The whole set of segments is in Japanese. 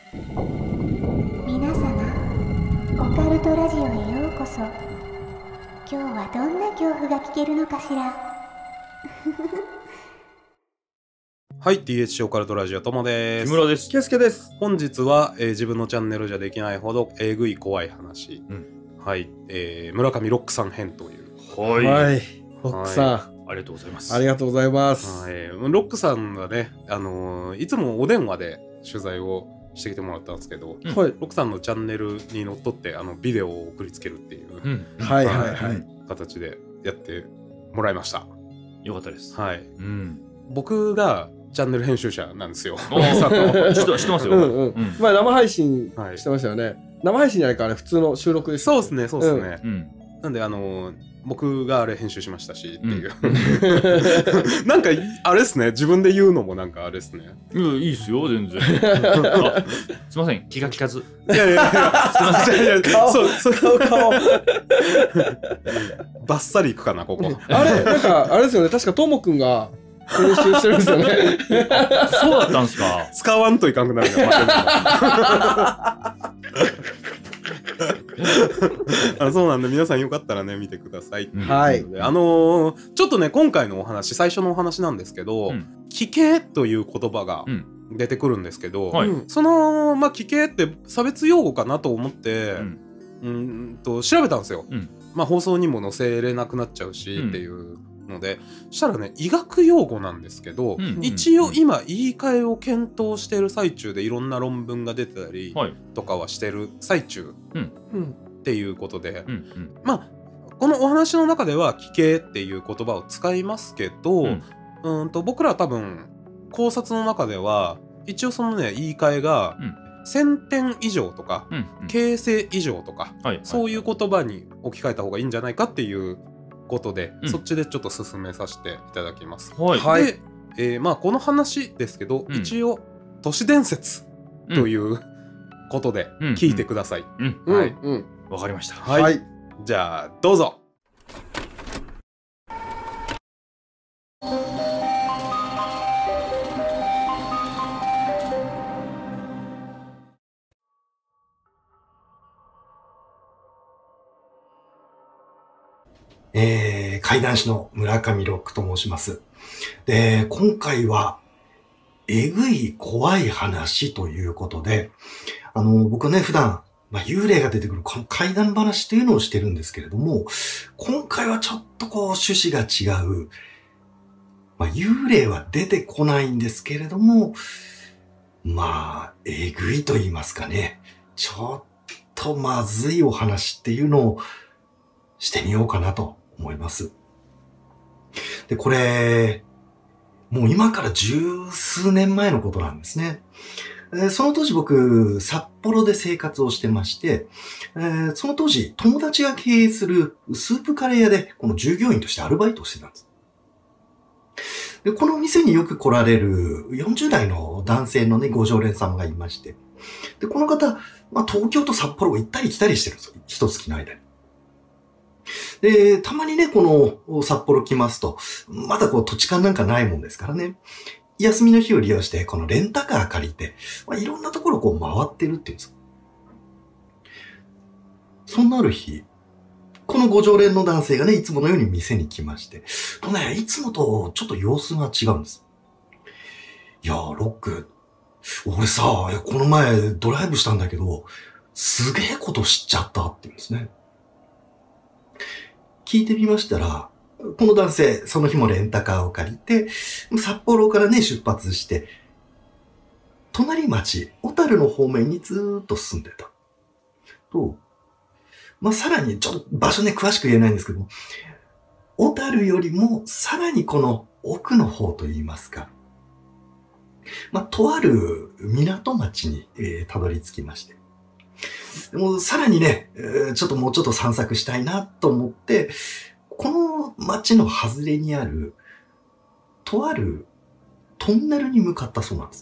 皆様、オカルトラジオへようこそ。今日はどんな恐怖が聞けるのかしら。 はい、THC オカルトラジオともです。 木村です。 ケイスケです。 本日は、自分のチャンネルじゃできないほどえぐい怖い話、はい、村上ロックさん編という。 はい。 はい。ロックさん、 ありがとうございます。 ありがとうございます。 はい、ロックさんがね、いつもお電話で取材をしてきてもらったんですけど、 はい。 ロックさんのチャンネルにのっとってビデオを送りつけるっていう、 はいはいはい。 形でやってもらいました。 よかったです。 はい。 うん。 僕がチャンネル編集者なんですよ。 知ってますよ。 まあ生配信してましたよね。生配信じゃないか、あれ普通の収録です。 そうですね、そうですね。なんで僕があれ編集しましたしっていう、なんかあれですね、自分で言うのもなんかあれですね。 いいっすよ全然。すいません、気が利かず。 いやいやいや、すいません。顔バッサリいくかなここ。 あれなんかあれですよね、確かともくんが編集してるんですよね。 そうだったんですか。 使わんといかんくなるそうなんで皆さんよかったらね見てください。 はい。 ちょっとね今回のお話、最初のお話なんですけど、奇形という言葉が出てくるんですけど、その奇形って差別用語かなと思って調べたんですよ。放送にも載せれなくなっちゃうしっていうので、したらね医学用語なんですけど、一応今言い換えを検討してる最中でいろんな論文が出てたりとかはしてる最中っていうことで、このお話の中では奇形っていう言葉を使いますけど、僕らは多分考察の中では一応そのね言い換えが1000点以上とか形成以上とかそういう言葉に置き換えた方がいいんじゃないかっていうことで、そっちでちょっと進めさせていただきます。で、この話ですけど、一応都市伝説ということで聞いてください。はい、 わかりました。 はい、じゃあどうぞ。 怪談師の村上ロックと申します。で、今回は、えぐい怖い話ということで、僕ね、普段、幽霊が出てくるこの怪談話というのをしてるんですけれども、今回はちょっと趣旨が違う。幽霊は出てこないんですけれども、えぐいと言いますかね。ちょっとまずいお話っていうのをしてみようかなと思います。で、これ、もう今から十数年前のことなんですね。その当時僕、札幌で生活をしてまして、その当時友達が経営するスープカレー屋でこの従業員としてアルバイトをしてたんです。で、この店によく来られる40代の男性のね、ご常連様がいまして、で、この方、東京と札幌を行ったり来たりしてるんですよ。一月の間に。で、たまにね、この札幌来ますと、まだ土地勘なんかないもんですからね。休みの日を利用して、このレンタカー借りて、いろんなところを回ってるっていうんです。そんなある日、このご常連の男性がね、いつものように店に来まして、いつもとちょっと様子が違うんです。いやー、ロック、俺さ、この前ドライブしたんだけど、すげえこと知っちゃったって言うんですね。聞いてみましたら、この男性、その日もレンタカーを借りて、札幌からね、出発して、隣町、小樽の方面にずーっと進んでた。と、さらに、ちょっと場所ね、詳しく言えないんですけど、小樽よりも、さらにこの奥の方といいますか、とある港町に、たどり着きまして、もうさらにね、もうちょっと散策したいなと思って、この町の外れにある、とあるトンネルに向かったそうなんです。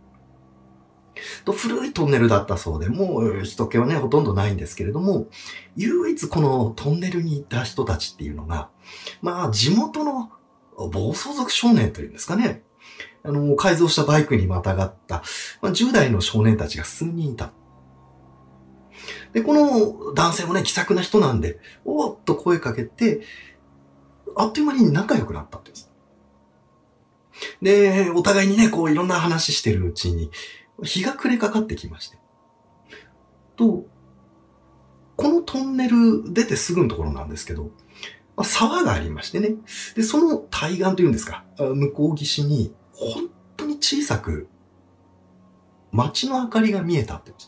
古いトンネルだったそうで、もう人気はね、ほとんどないんですけれども、唯一このトンネルにいた人たちっていうのが、地元の暴走族少年というんですかね。 改造したバイクにまたがった、10代の少年たちが数人いた。で、この男性もね、気さくな人なんで、おーっと声かけて、あっという間に仲良くなったって言うんです。で、お互いにね、こういろんな話してるうちに、日が暮れかかってきまして。と、このトンネル出てすぐのところなんですけど、沢がありましてね。で、その対岸というんですか、向こう岸に、本当に小さく、街の明かりが見えたって言うんです。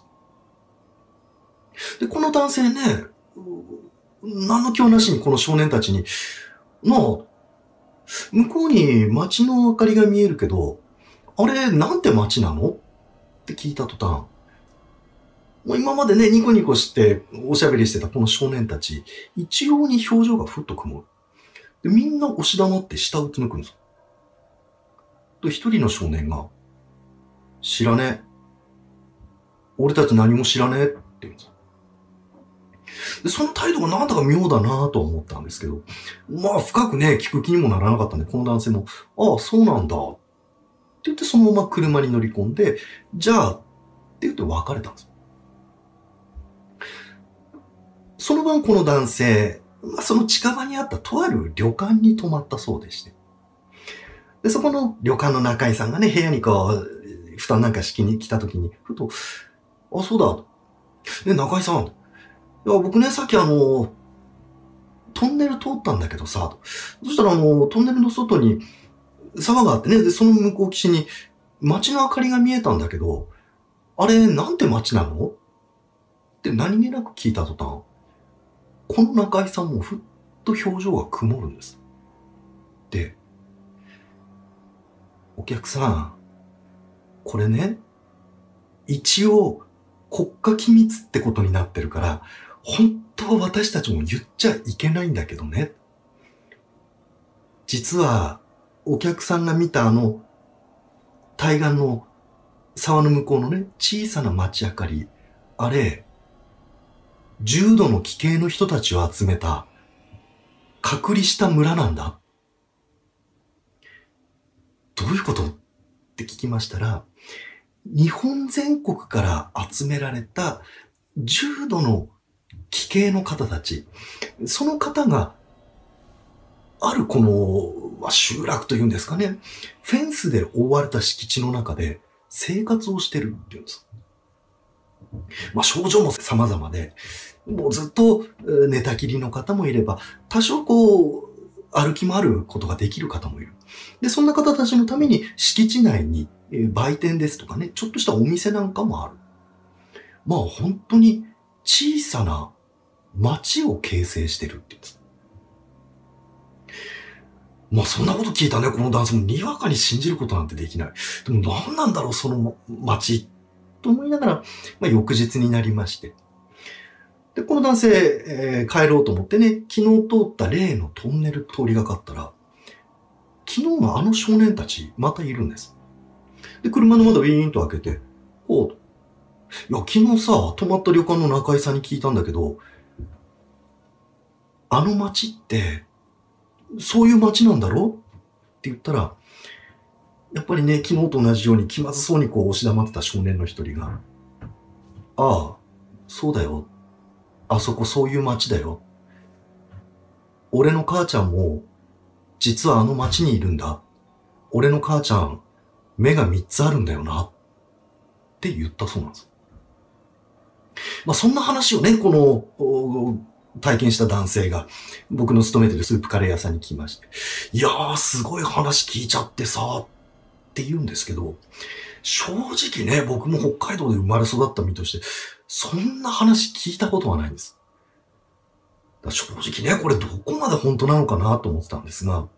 で、この男性ね、何の気はなしにこの少年たちに、向こうに街の明かりが見えるけど、あれ、なんて街なのって聞いた途端、もう今までね、ニコニコしておしゃべりしてたこの少年たち、一様に表情がふっと曇る。で、みんな押し黙って下をうつむくんですよ。で、一人の少年が、知らねえ。俺たち何も知らねえって言うんですよ。で、その態度がなんだか妙だなと思ったんですけど、まあ深くね、聞く気にもならなかったんで、この男性も、ああ、そうなんだ。って言ってそのまま車に乗り込んで、じゃあ、って言って別れたんですよ。その晩この男性、その近場にあったとある旅館に泊まったそうでして。で、そこの旅館の中井さんがね、部屋にこう、布団なんか敷きに来た時に、ふと、あ、そうだ。ね、中井さん。いや、僕ね、さっきトンネル通ったんだけどさ、そしたらトンネルの外に沢があってね、で、その向こう岸に街の明かりが見えたんだけど、あれ、なんて街なのって何気なく聞いた途端、この中井さんもふっと表情が曇るんです。で、お客さん、これね、一応国家機密ってことになってるから、本当は私たちも言っちゃいけないんだけどね。実は、お客さんが見た対岸の沢の向こうのね、小さな街明かり、あれ、重度の奇形の人たちを集めた、隔離した村なんだ。どういうことって聞きましたら、日本全国から集められた重度の奇形の方たち、その方が、あるこの、集落というんですかね、フェンスで覆われた敷地の中で生活をしてるっていうんです。症状も様々で、もうずっと寝たきりの方もいれば、多少歩き回ることができる方もいる。で、そんな方たちのために敷地内に売店ですとかね、ちょっとしたお店なんかもある。本当に小さな町を形成してるって言うんです。そんなこと聞いたね、この男性もにわかに信じることなんてできない。でも何なんだろう、その町。と思いながら、翌日になりまして。で、この男性、帰ろうと思ってね、昨日通った例のトンネル通りがかったら、昨日のあの少年たち、またいるんです。で、車の窓ウィーンと開けて、おう。いや、昨日さ、泊まった旅館の中井さんに聞いたんだけど、あの町って、そういう町なんだろって言ったら、やっぱりね、昨日と同じように気まずそうに押し黙ってた少年の一人が、ああ、そうだよ。あそこそういう町だよ。俺の母ちゃんも、実はあの町にいるんだ。俺の母ちゃん、目が3つあるんだよな。って言ったそうなんです。そんな話をね、この、体験した男性が、僕の勤めてるスープカレー屋さんに来まして、いやー、すごい話聞いちゃってさ、って言うんですけど、正直ね、僕も北海道で生まれ育った身として、そんな話聞いたことはないんです。正直ね、これどこまで本当なのかなと思ってたんですが、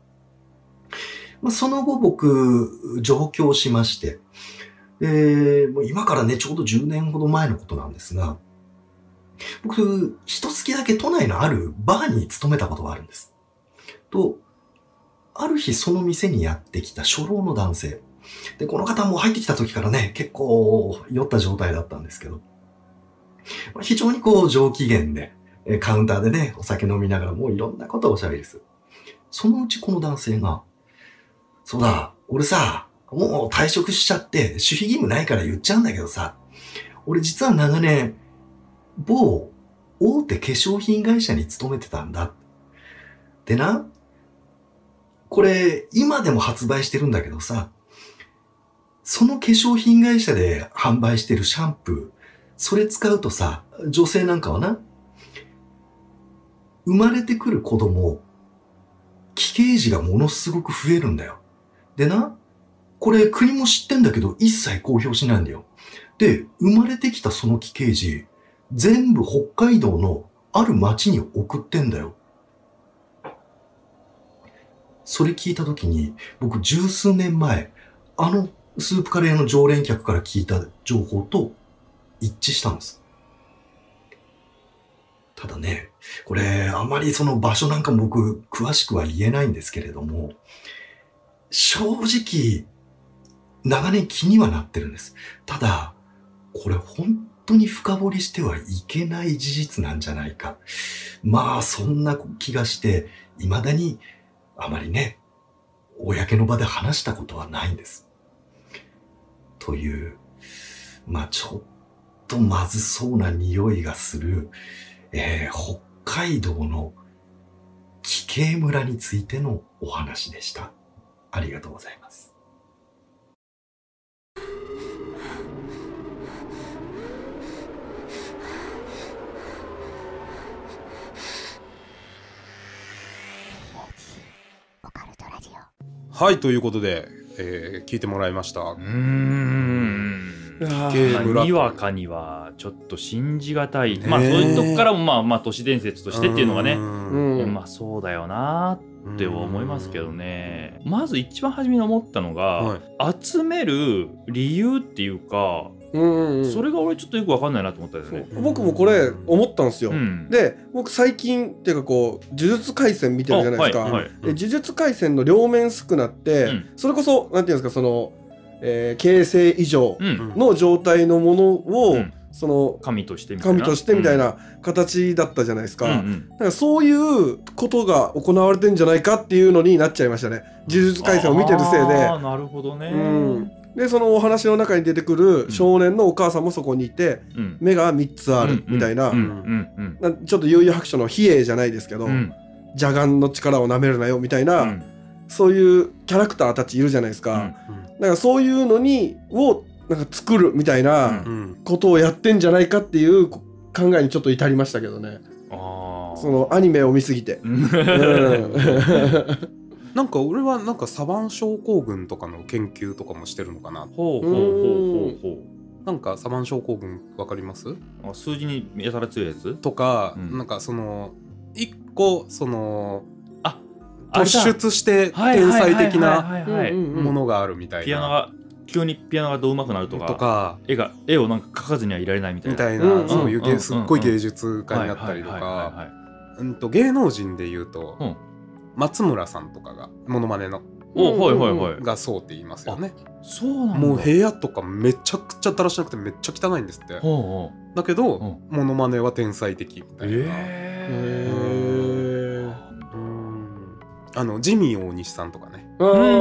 その後僕、上京しまして、今からね、ちょうど10年ほど前のことなんですが、僕、一月だけ都内のあるバーに勤めたことがあるんです。と、ある日その店にやってきた初老の男性。で、この方も入ってきた時からね、結構酔った状態だったんですけど、非常に上機嫌で、カウンターでね、お酒飲みながらもういろんなことをおしゃべりする。そのうちこの男性が、そうだ、俺さ、 もう退職しちゃって守秘義務ないから言っちゃうんだけどさ、俺実は長年、某大手化粧品会社に勤めてたんだ。でな、これ今でも発売してるんだけどさ、その化粧品会社で販売してるシャンプー、それ使うとさ、女性なんかはな、生まれてくる子供、奇形児がものすごく増えるんだよ。でな、これ国も知ってんだけど一切公表しないんだよ。で、生まれてきたその奇形児、全部北海道のある町に送ってんだよ。それ聞いたときに、僕十数年前、あのスープカレーの常連客から聞いた情報と一致したんです。ただね、これあまりその場所なんかも僕詳しくは言えないんですけれども、正直長年気にはなってるんです。ただ、これ本当に深掘りしてはいけない事実なんじゃないか。まあそんな気がして、未だにあまりね、公の場で話したことはないんです。という、まあちょっとまずそうな匂いがする、北海道の奇形村についてのお話でした。ありがとうございます。 はい、ということで、聞いてもらいました。 にわかにはちょっと信じがたい、まあそういうとこからもまあ都市伝説としてっていうのがね、まあそうだよなって思いますけどね。まず一番初めに思ったのが、集める理由っていうか、それが俺ちょっとよく分かんないなと思ったんですね。 僕もこれ思ったんですよ。で、僕最近っていうかこう呪術廻戦見てるじゃないですか。呪術廻戦の両面宿儺って、それこそなんていうんですか、その形成以上の状態のものを、その神としてみたいな形だったじゃないですか。だからそういうことが行われてんじゃないかっていうのになっちゃいましたね。呪術廻戦を見てるせいで。 なるほどね。 でそのお話の中に出てくる少年のお母さんもそこにいて、目が3つあるみたいな、ちょっと悠々白書の比叡じゃないですけど、邪眼の力をなめるなよみたいな、そういうキャラクターたちいるじゃないですか。だからそういうのをなんか作るみたいなことをやってんじゃないかっていう考えにちょっと至りましたけどね。そのアニメを見すぎて。 なんか俺はなんかサバン症候群とかの研究とかもしてるのかな。なんかサバン症候群わかります？ 数字にやたら強いやつとか、なんかその一個その突出して天才的なものがあるみたいな。 急にピアノがどうまくなるとか絵をなんか描かずにはいられないみたいなそういうすっごい芸術家になったりとか、芸能人でいうと松村さんとかがモノマネのがそうって言いますよね。 そうなんだ。 もう部屋とかめちゃくちゃだらしなくてめっちゃ汚いんですって。だけどモノマネは天才的みたいな。ジミー大西さんとかね。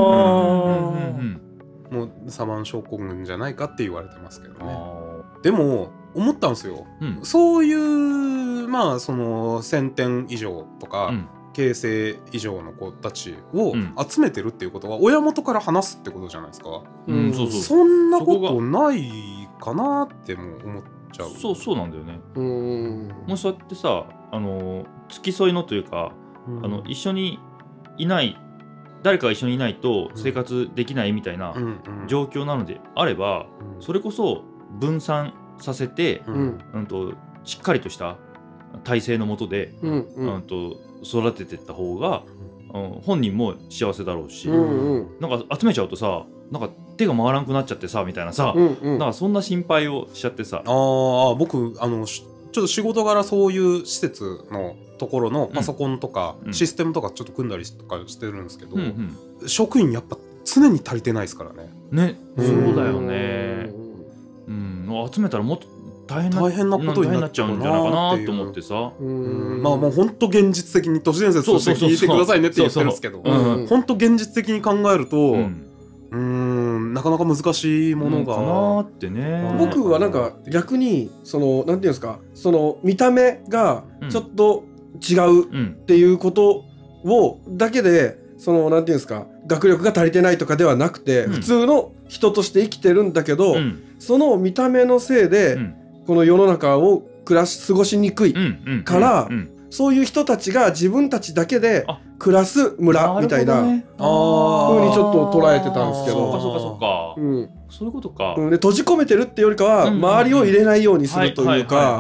もうサバン症候群じゃないかって言われてますけどね。でも思ったんですよ。そういうまあその1000点以上とか。形成以上の子たちを集めてるっていうことは親元から話すってことじゃないですか。そんなことないかなっても思っちゃう。 そうなんだよね。もうそうやってさ、付き添いのというか、一緒にいない誰かが一緒にいないと生活できないみたいな状況なのであれば、それこそ分散させて、しっかりとした体制の下で、育てていった方が、本人も幸せだろうし、なんか集めちゃうとさ、なんか手が回らなくなっちゃってさみたいなさ、なんかそんな心配をしちゃってさ。 僕ちょっと仕事柄そういう施設のところのパソコンとかシステムとかちょっと組んだりとかしてるんですけど、職員やっぱ常に足りてないですからね。 ね、そうだよね。集めたらもっと大変なことになっちゃうんじゃないかなと思ってさ。 まあもう本当現実的に都市伝説として聞いてくださいねって言ってるんですけど、本当現実的に考えると、 なかなか難しいものがかなってね。 僕はなんか逆にそのなんていうんですか、その見た目がちょっと違うっていうことをだけで、そのなんていうんですか、学力が足りてないとかではなくて、普通の人として生きてるんだけど、その見た目のせいでこの世の中を過ごしにくいから、そういう人たちが自分たちだけで暮らす村みたいな風にちょっと捉えてたんですけど。 そうか、そういうことか。 で閉じ込めてるってよりかは周りを入れないようにするというか。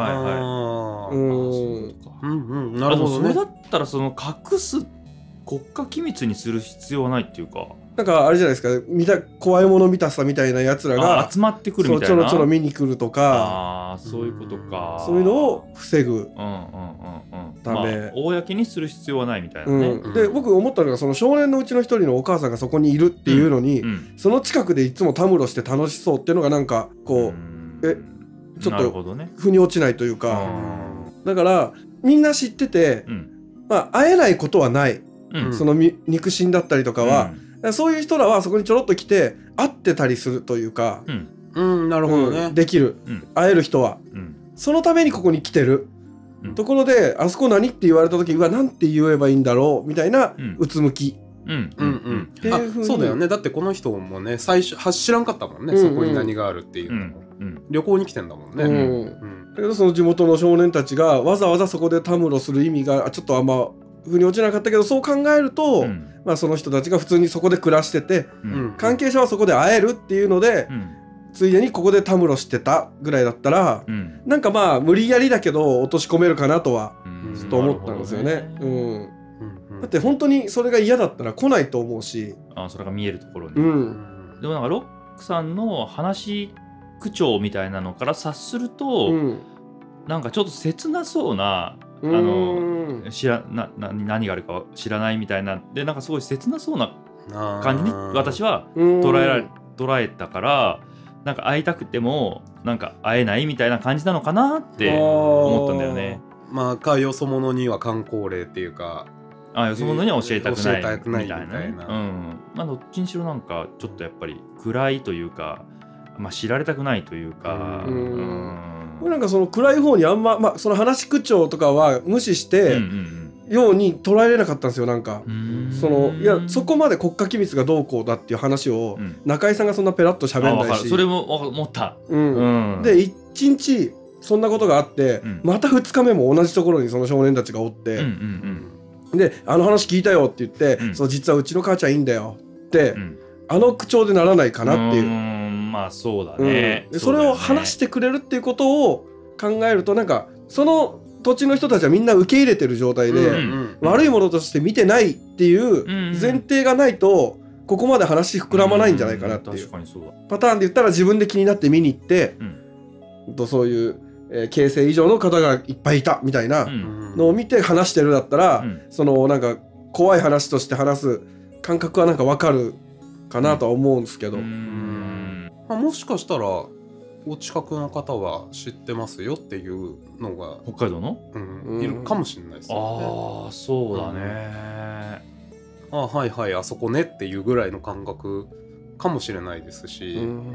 なるほどね。 それだったらその隠す国家機密にする必要はないっていうか。 なんかあれじゃないですか、怖いもの見たさみたいなやつらが集まってくるみたいな、 ちょろちょろ見に来るとか、 そういうことか。 そういうのを防ぐため、 公にする必要はないみたいなね。 で僕思ったのが、その少年のうちの一人のお母さんがそこにいるっていうのに、その近くでいつもたむろして楽しそうっていうのがなんかこうちょっと腑に落ちないというか、だからみんな知ってて、会えないことはない、その肉親だったりとかは。そういう人らはそこにちょろっと来て会ってたりするというか、 なるほどね、 できる、会える人は、そのためにここに来てる、ところであそこ何って言われた時は何て言えばいいんだろうみたいなうつむき。 そうだよね。だってこの人もね、最初知らんかったもんね、そこに何があるっていうのも。旅行に来てんだもんね。だけどその地元の少年たちがわざわざそこでたむろする意味がちょっとあんま腑に落ちなかったけど、そう考えると、その人たちが普通にそこで暮らしてて、関係者はそこで会えるっていうので、ついでにここでたむろしてたぐらいだったら、なんか無理やりだけど落とし込めるかなとはちょっと思ったんですよね。だって本当にそれが嫌だったら来ないと思うし、 それが見えるところに。でもなんかロックさんの話口調みたいなのから察すると、なんかちょっと切なそうな、何があるか知らないみたいなで、なんかすごい切なそうな感じに私は捉えたから、なんか会いたくてもなんか会えないみたいな感じなのかなって思ったんだよね。 よそ者には箝口令っていうか、 よそ者には教えたくないみたいな。どっちにしろなんかちょっとやっぱり暗いというか、知られたくないというか。 なんかその暗い方にあんま、その話口調とかは無視してように捉えれなかったんですよ。なんかいや、そこまで国家機密がどうこうだっていう話を中井さんがそんなペラッと喋んないし、 それも思った。 で1日そんなことがあって、また2日目も同じところにその少年たちがおって、であの話聞いたよって言って、そう実はうちの母ちゃんいいんだよって、あの口調でならないかなっていう。 そうだね。 それを話してくれるっていうことを考えると、なんかその土地の人たちはみんな受け入れてる状態で、悪いものとして見てないっていう前提がないと、ここまで話膨らまないんじゃないかなっていうパターンで言ったら、自分で気になって見に行って、そういう形成以上の方がいっぱいいたみたいなのを見て話してるだったら、そのなんか怖い話として話す感覚はなんか分かるかなとは思うんですけど、 もしかしたらお近くの方は知ってますよっていうのが北海道の、 いるかもしれないですよね。そうだね。 はいはい、あそこねっていうぐらいの感覚かもしれないですし、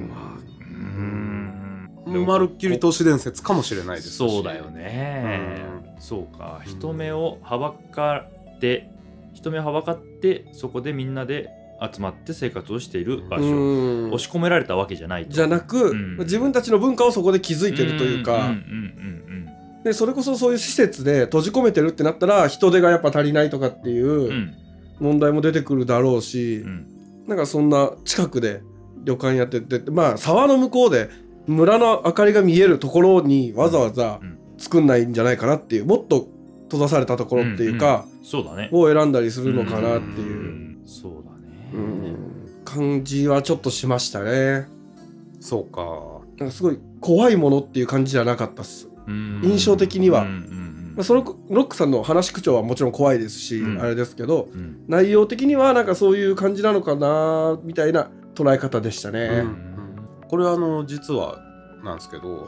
まるっきり都市伝説かもしれないですし。 そうだよね。そうか、人目をはばかってそこでみんなで集まって生活をしている場所、押し込められたわけじゃないじゃなく、自分たちの文化をそこで築いてるというか、でそれこそそういう施設で閉じ込めてるってなったら人手がやっぱ足りないとかっていう問題も出てくるだろうし、なんかそんな近くで旅館やってて、沢の向こうで村の明かりが見えるところにわざわざ作んないんじゃないかなっていう、もっと閉ざされたところっていうか、を選んだりするのかなっていう。 そうだね。 感じはちょっとしましたね。 そうか。 なんかすごい怖いものっていう感じじゃなかったっす。印象的には。そのロックさんの話口調はもちろん怖いですし、あれですけど、内容的にはなんかそういう感じなのかなみたいな捉え方でしたね。 これは実はなんですけど、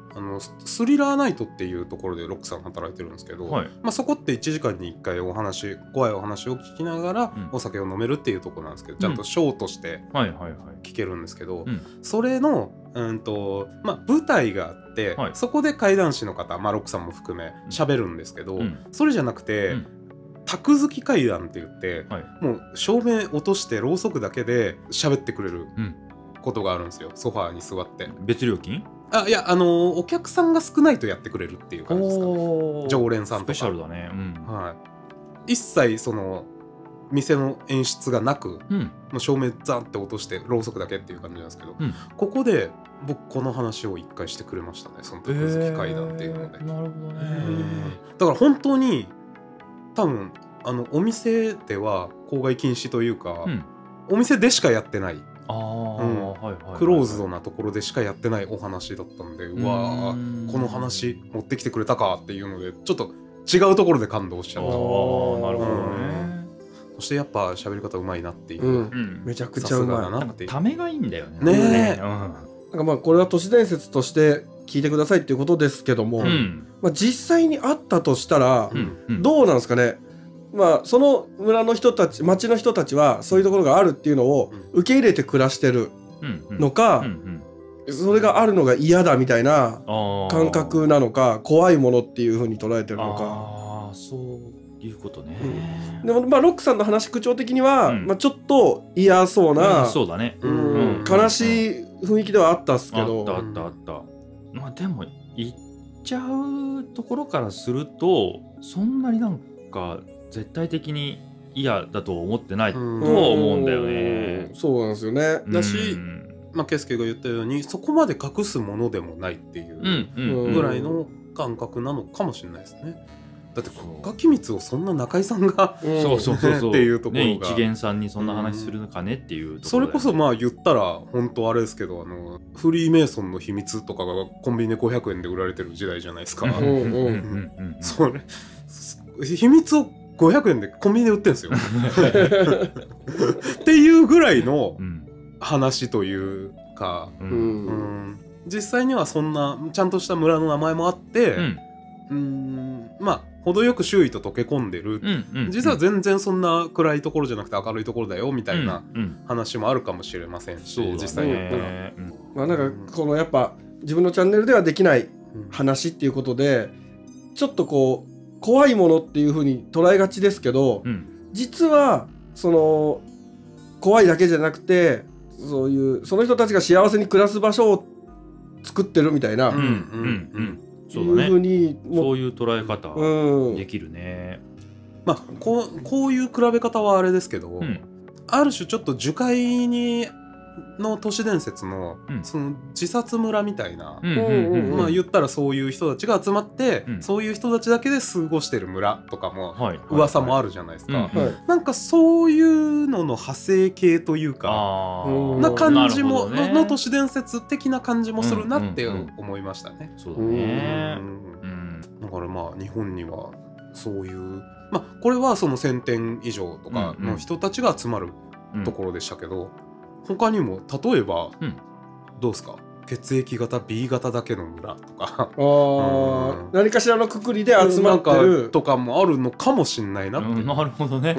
スリラーナイトっていうところでロックさん働いてるんですけど、はい、まあ、そこって1時間に1回怖いお話を聞きながらお酒を飲めるっていうところなんですけど、ちゃんとショーとして聞けるんですけど、それの、まあ、舞台があって、はい、そこで怪談師の方、まあ、ロックさんも含め喋るんですけど、それじゃなくて、卓付き怪談って言って、はい、もう照明落としてろうそくだけで喋ってくれることがあるんですよ、ソファーに座って。 別料金？ いや、お客さんが少ないとやってくれるっていう感じですかね。常連さんとか。 スペシャルだね。 はい。一切その店の演出がなく、もう照明ザンって落としてろうそくだけっていう感じなんですけど、ここで僕この話を一回してくれましたね、その卓付き怪談っていうので。 なるほどね。 だから本当に多分お店では公害禁止というか、お店でしかやってない。クローズドなところでしかやってないお話だったんで、うわー、この話持ってきてくれたかっていうのでちょっと違うところで感動しちゃった。 なるほどね。 そしてやっぱ喋り方うまいなっていう、 めちゃくちゃうまいなっていう。 ためがいいんだよね。 ねえ、 なんかまあこれは都市伝説として聞いてくださいっていうことですけども、まあ実際にあったとしたらどうなんですかね。まあその村の人たち、町の人たちはそういうところがあるっていうのを受け入れて暮らしてるのか、それがあるのが嫌だみたいな感覚なのか、怖いものっていう風に捉えてるのか。 そういうことね。 でもまあロックさんの話口調的には、まあちょっと嫌そうな、 そうだね。 悲しい雰囲気ではあったっすけど。 あった。まあでも言っちゃうところからすると、そんなになんか絶対的に嫌だと思ってないとは思うんだよね。 そうなんですよね。 だし、まあケイスケが言ったようにそこまで隠すものでもないっていうぐらいの感覚なのかもしれないですね。だって国家機密をそんな中井さんがっていうところが、ね、 一元さんにそんな話するのかねっていうところ、 それこそまあ言ったら本当あれですけど、フリーメイソンの秘密とかがコンビニで500円で売られてる時代じゃないですか。それ秘密を500円でコンビニで売ってんですよっていうぐらいの話というか、実際にはそんなちゃんとした村の名前もあって、まあ程よく周囲と溶け込んでる、実は全然そんな暗いところじゃなくて明るいところだよみたいな話もあるかもしれませんし、実際に言ったら、 まあなんかこのやっぱ自分のチャンネルではできない話っていうことで、ちょっとこう怖いものっていう風に捉えがちですけど、実はその怖いだけじゃなくて、そういうその人たちが幸せに暮らす場所を作ってるみたいな、 そうだね、そういう捉え方できるね。 まあこういう比べ方はあれですけど、ある種ちょっと樹海の都市伝説のその自殺村みたいな、まあ言ったらそういう人たちが集まって、そういう人たちだけで過ごしてる村とかも噂もあるじゃないですか。なんかそういうのの派生系というかな感じもの都市伝説的な感じもするなって思いましたね。 そうだね。 だからまあ日本にはそういう、まあこれはその1000店以上とかの人たちが集まるところでしたけど、他にも例えば、どうですか、血液型 B 型だけの村とか何かしらのくくりで集まってるとかもあるのかもしれないなって。 なるほどね。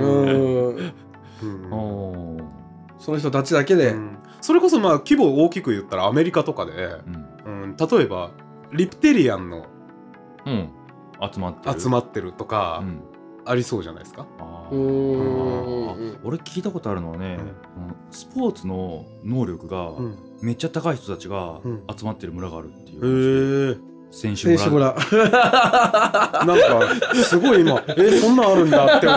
その人たちだけで、 それこそまあ規模を大きく言ったらアメリカとかで、例えばリプテリアンの集まってるとかありそうじゃないですか。 俺聞いたことあるのはね、スポーツの能力がめっちゃ高い人たちが集まってる村があるっていう。選手村。なんかすごい今そんなんあるんだって思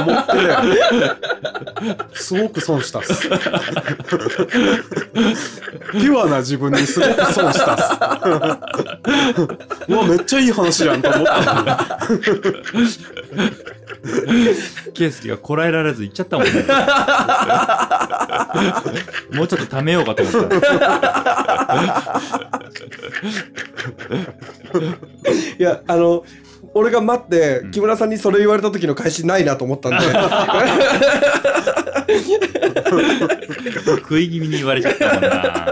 ってすごく損したっす。ピュアな自分にすごく損したっす。うわめっちゃいい話やんと思ったのにケイスケがこらえられず言っちゃったもんね。もうちょっとためようかと思った。 いや俺が待って木村さんにそれ言われた時の返しないなと思ったんで食い気味に言われちゃったもんな。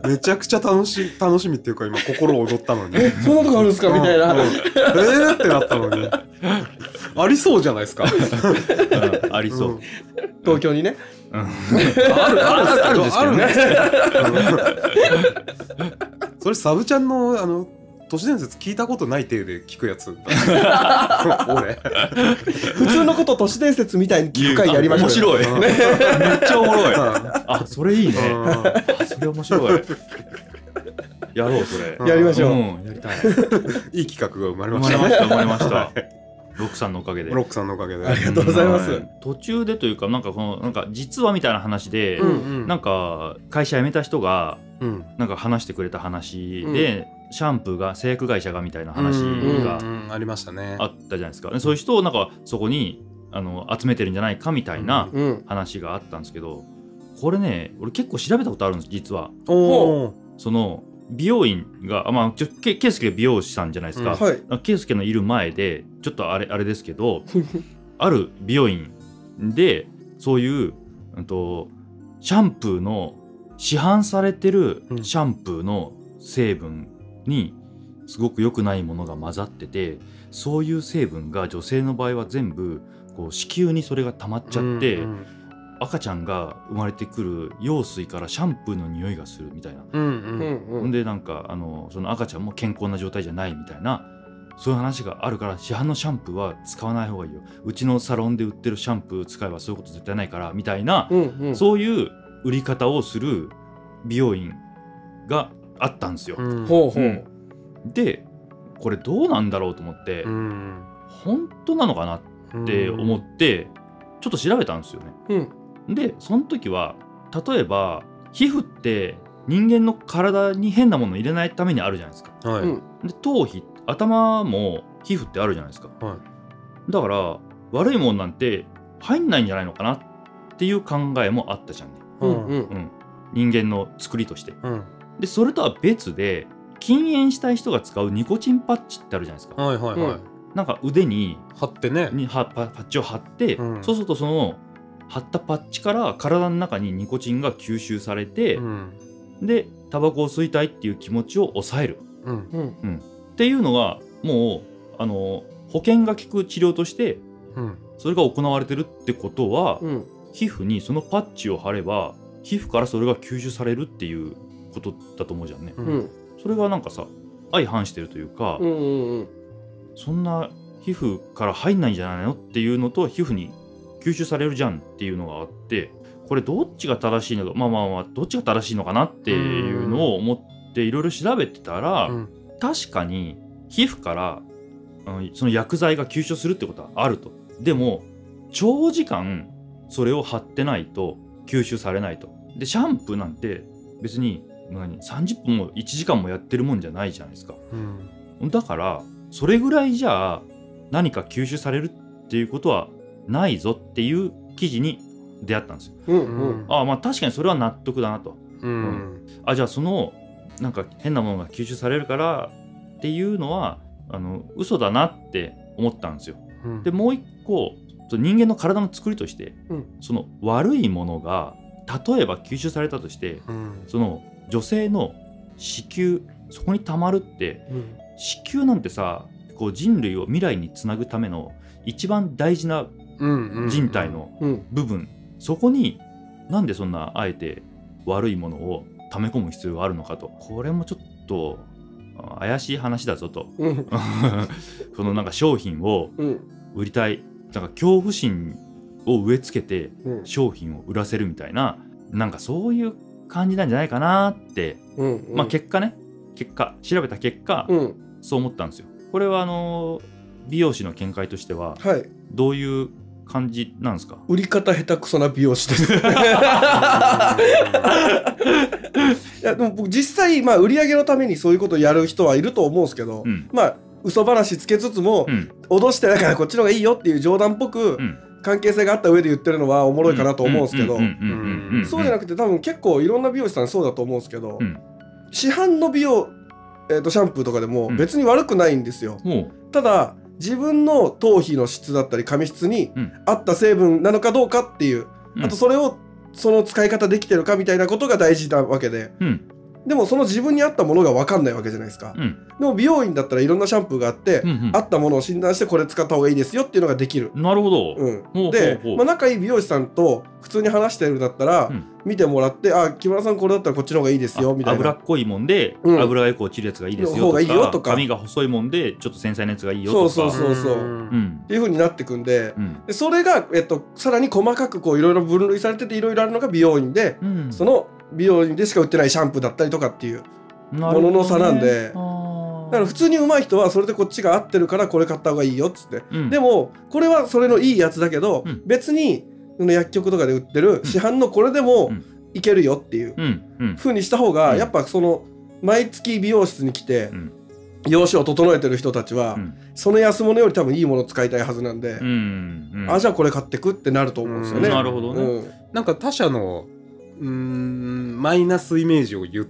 めちゃくちゃ楽しみっていうか今心躍ったのにそんなとこあるんですかみたいなってなったのにありそうじゃないですかありそう東京にねあるんですけどねそれサブちゃんの都市伝説聞いたことない体で聞くやつ俺普通のこと都市伝説みたいに聞く回やりましょう。 面白いめっちゃおもろいあそれいいねそれ面白いやろうそれやりましょうやりたいいい企画が生まれました生まれましたロックさんのおかげでロックさんのおかげでありがとうございます、 途中でというかなんか実話みたいな話で、なんか会社辞めた人がなんか話してくれた話で、シャンプーが製薬会社がみたいな話がありましたねあったじゃないですか。そういう人をなんかそこに集めてるんじゃないかみたいな話があったんですけど、これね俺結構調べたことあるんです実は。その美容院がケイスケ美容師さんじゃないですか、ケイスケのいる前でちょっとあれですけどある美容院でそういう、シャンプーの市販されてるシャンプーの成分にすごく良くないものが混ざってて、そういう成分が女性の場合は全部こう子宮にそれが溜まっちゃって、赤ちゃんが生まれてくる羊水からシャンプーの匂いがするみたいな、でなんかその赤ちゃんも健康な状態じゃないみたいなそういう話があるから、市販のシャンプーは使わない方がいいよ、うちのサロンで売ってるシャンプー使えばそういうこと絶対ないからみたいな、そういう売り方をする美容院があったんですよ。でこれどうなんだろうと思って、本当なのかなって思ってちょっと調べたんですよね。でその時は例えば皮膚って人間の体に変なものを入れないためにあるじゃないですか。で頭皮頭も皮膚ってあるじゃないですか。だから悪いもんなんて入んないんじゃないのかなっていう考えもあったじゃんね。人間の作りとして。でそれとは別で禁煙したい人が使うニコチンパッチってあるじゃないですか。なんか腕に貼ってねパッチを貼って、そうするとその貼ったパッチから体の中にニコチンが吸収されて、でタバコを吸いたいっていう気持ちを抑える、っていうのがもう保険が効く治療として、それが行われてるってことは、皮膚にそのパッチを貼れば皮膚からそれが吸収されるっていうことだと思うじゃんね。それがなんかさ相反してるというか、そんな皮膚から入んないんじゃないのっていうのと、皮膚に吸収されるじゃんっていうのがあって、これどっちが正しいのか、どっちが正しいのかなっていうのを思っていろいろ調べてたら、確かに皮膚から、その薬剤が吸収するってことはあると。でも長時間それを貼ってないと吸収されないと。でシャンプーなんて別に30分も1時間もやってるもんじゃないじゃないですか。だからそれぐらいじゃあ何か吸収されるっていうことはないぞっていう記事に出会ったんですよ。確かにそれは納得だなと。じゃあそのなんか変なものが吸収されるからっていうのは嘘だなって思ったんですよ。でもう一個人間の体の作りとして、その悪いものが例えば吸収されたとして、その女性の子宮そこに溜まるって、子宮なんてさこう人類を未来につなぐための一番大事な人体の部分、そこになんでそんなあえて悪いものを溜め込む必要があるのかと。これもちょっと怪しい話だぞとそのなんか商品を売りたい、なんか恐怖心を植え付けて商品を売らせるみたいな、なんかそういう感じなんじゃないかなって、結果調べた結果、そう思ったんですよ。これは美容師の見解としては、どういう感じなんですか？ 売り方下手くそな美容師ですいやでも僕実際売り上げのためにそういうことをやる人はいると思うんですけど、嘘話つけつつも、脅してだからこっちの方がいいよっていう冗談っぽく、関係性があった上で言ってるのはおもろいかなと思うんですけど、そうじゃなくて多分結構いろんな美容師さんそうだと思うんですけど、市販の美容、シャンプーとかでも別に悪くないんですよ。ただ自分の頭皮の質だったり髪質に合った成分なのかどうかっていう、あとそれをその使い方できてるかみたいなことが大事なわけで、 でもその自分に合ったものが分かんないわけじゃないですか、でも美容院だったらいろんなシャンプーがあって、合ったものを診断してこれ使った方がいいですよっていうのができる。 なるほど。 で、仲いい美容師さんと普通に話してるんだったら、見てもらって「あ、木村さんこれだったらこっちの方がいいですよ」みたいな。 脂っこいもんで脂がよく落ちるやつがいいですよとか、髪が細いもんでちょっと繊細なやつがいいよとか、 そうっていう風になってくんで、それがさらに細かくこういろいろ分類されてていろいろあるのが美容院で、その美容院でしか売ってないシャンプーだったりとかっていうものの差なんで、だから普通に上手い人はそれでこっちが合ってるからこれ買った方がいいよっつって、でもこれはそれのいいやつだけど、別に薬局とかで売ってる市販のこれでもいけるよっていう風にした方が、やっぱその毎月美容室に来て容姿を整えてる人たちはその安物より多分いいものを使いたいはずなんで、あ、じゃあこれ買ってくってなると思うんですよね。 なるほどね。 なんか他社のマイナスイメージを言って、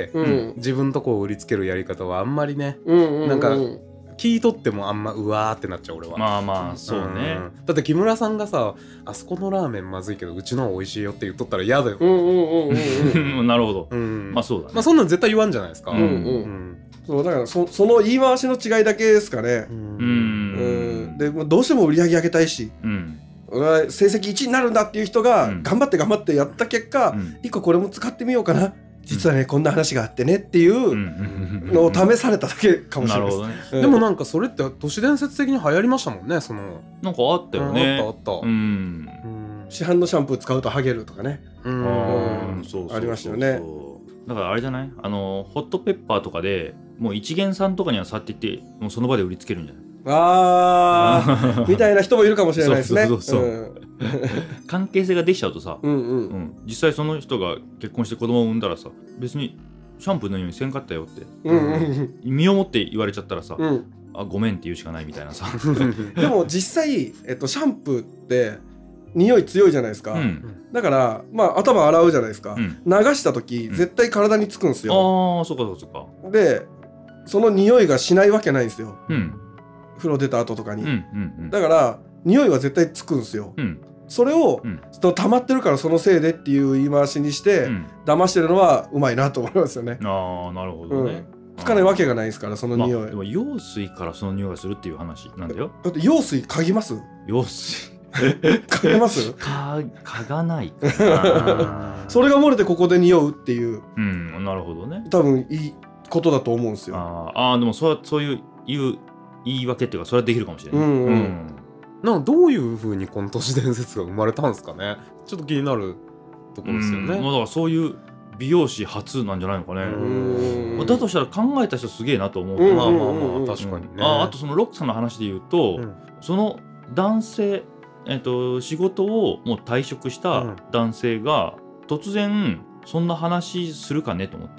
自分とこを売りつけるやり方はあんまりね、なんか聞いとってもあんまうわーってなっちゃう俺は。 まあまあそうね、 だって木村さんがさ、あそこのラーメンまずいけどうちの方美味しいよって言っとったら嫌だよ。 なるほど、まあそうだね。 まあそんなん絶対言わんじゃないですか。 そうだからその言い回しの違いだけですかね。でどうしても売り上げ上げたいし、俺は成績1位になるんだっていう人が頑張ってやった結果、一個これも使ってみようかな、実はねこんな話があってねっていうのを試されただけかもしれないです。 でもなんかそれって都市伝説的に流行りましたもんね。そのなんかあったよね。 あった。 市販のシャンプー使うとハゲるとかね、ありましたよね。 だからあれじゃない、ホットペッパーとかでもう一元さんとかには去っていってもうその場で売りつけるんじゃないみたいな人もいるかもしれないですね。 関係性ができちゃうとさ、実際その人が結婚して子供を産んだらさ、別にシャンプーのようにせんかったよって身をもって言われちゃったらさ、あ、ごめんって言うしかないみたいなさ。 でも実際、シャンプーって匂い強いじゃないですか、だからまあ頭洗うじゃないですか、流した時絶対体につくんですよ。 ああ、そうかそうか。 でその匂いがしないわけないんですよ、風呂出た後とかに。だから匂いは絶対つくんですよ。それを溜まってるからそのせいでっていう言い回しにして騙してるのはうまいなと思いますよね。 ああ、なるほどね。 つかないわけがないですからその匂い。 でも用水からその匂いがするっていう話なんだよ。 だって用水嗅ぎます？ 用水嗅げます？ 嗅がないかな。 それが漏れてここで匂うっていう、 なるほどね。 多分いいことだと思うんですよ。 ああ、でもそういう言い訳っていうかそれはできるかもしれない。 なんかどういう風にこの都市伝説が生まれたんですかね。ちょっと気になるところですよね。 だからそういう美容師初なんじゃないのかね。だとしたら考えた人すげえなと思う。 まあ確かにね。 あとそのロックさんの話で言うと、その男性仕事をもう退職した男性が突然そんな話するかねと思って、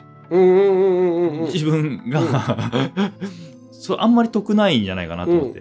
自分があんまり得ないんじゃないかなと思って。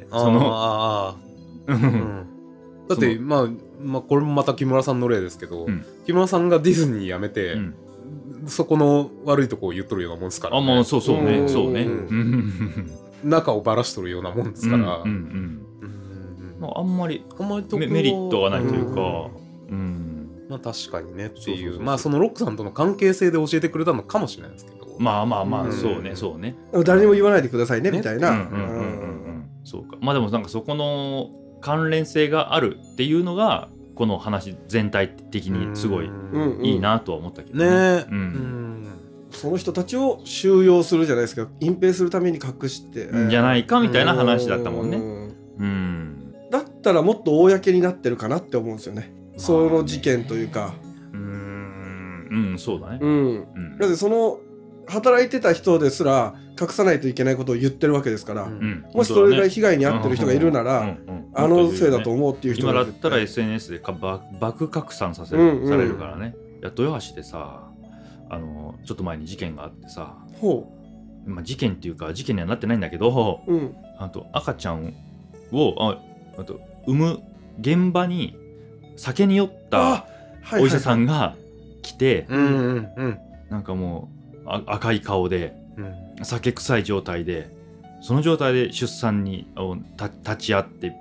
だってまあこれもまた木村さんの例ですけど、木村さんがディズニー辞めて、そこの悪いとこを言っとるようなもんですからね。 まあそうね。 中をばらしとるようなもんですから、 あんまりメリットがないというか、 まあ確かにねっていう、まあそのロックさんとの関係性で教えてくれたのかもしれないですけど、 まあそうね。 誰にも言わないでくださいねみたいな。 そうか。まあでもなんかそこの関連性があるっていうのがこの話全体的にすごいいいなとは思ったけどね。 その人たちを収容するじゃないですか、隠蔽するために隠してじゃないかみたいな話だったもんね。 だったらもっと公になってるかなって思うんですよね、その事件というか。 そうだね。 だってその働いてた人ですら隠さないといけないことを言ってるわけですから、もしそれぐらい被害に遭ってる人がいるなら、あのせいだと思うっていう人が今だったら SNS で爆拡散されるからね。豊橋でさ、ちょっと前に事件があってさ、事件っていうか事件にはなってないんだけど、赤ちゃんを産む現場に酒に酔ったお医者さんが来て、なんかもう赤い顔で、酒臭い状態で、その状態で出産に立ち会って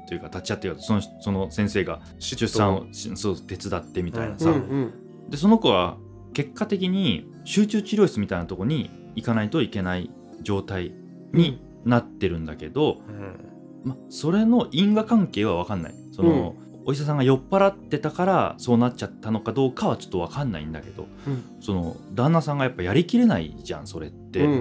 その先生が出産を手伝ってみたいなさ、でその子は結果的に集中治療室みたいなとこに行かないといけない状態になってるんだけど、それの因果関係は分かんない。その、お医者さんが酔っ払ってたからそうなっちゃったのかどうかはちょっと分かんないんだけど、その旦那さんがやっぱやりきれないじゃんそれって。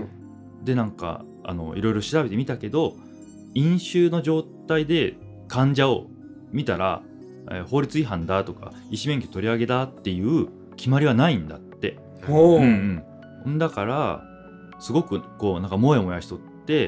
でなんかいろいろ調べてみたけど、飲酒の状態で患者を見たら、法律違反だとか医師免許取り上げだっていう決まりはないんだって。だからすごくこうなんかモヤモヤしとって、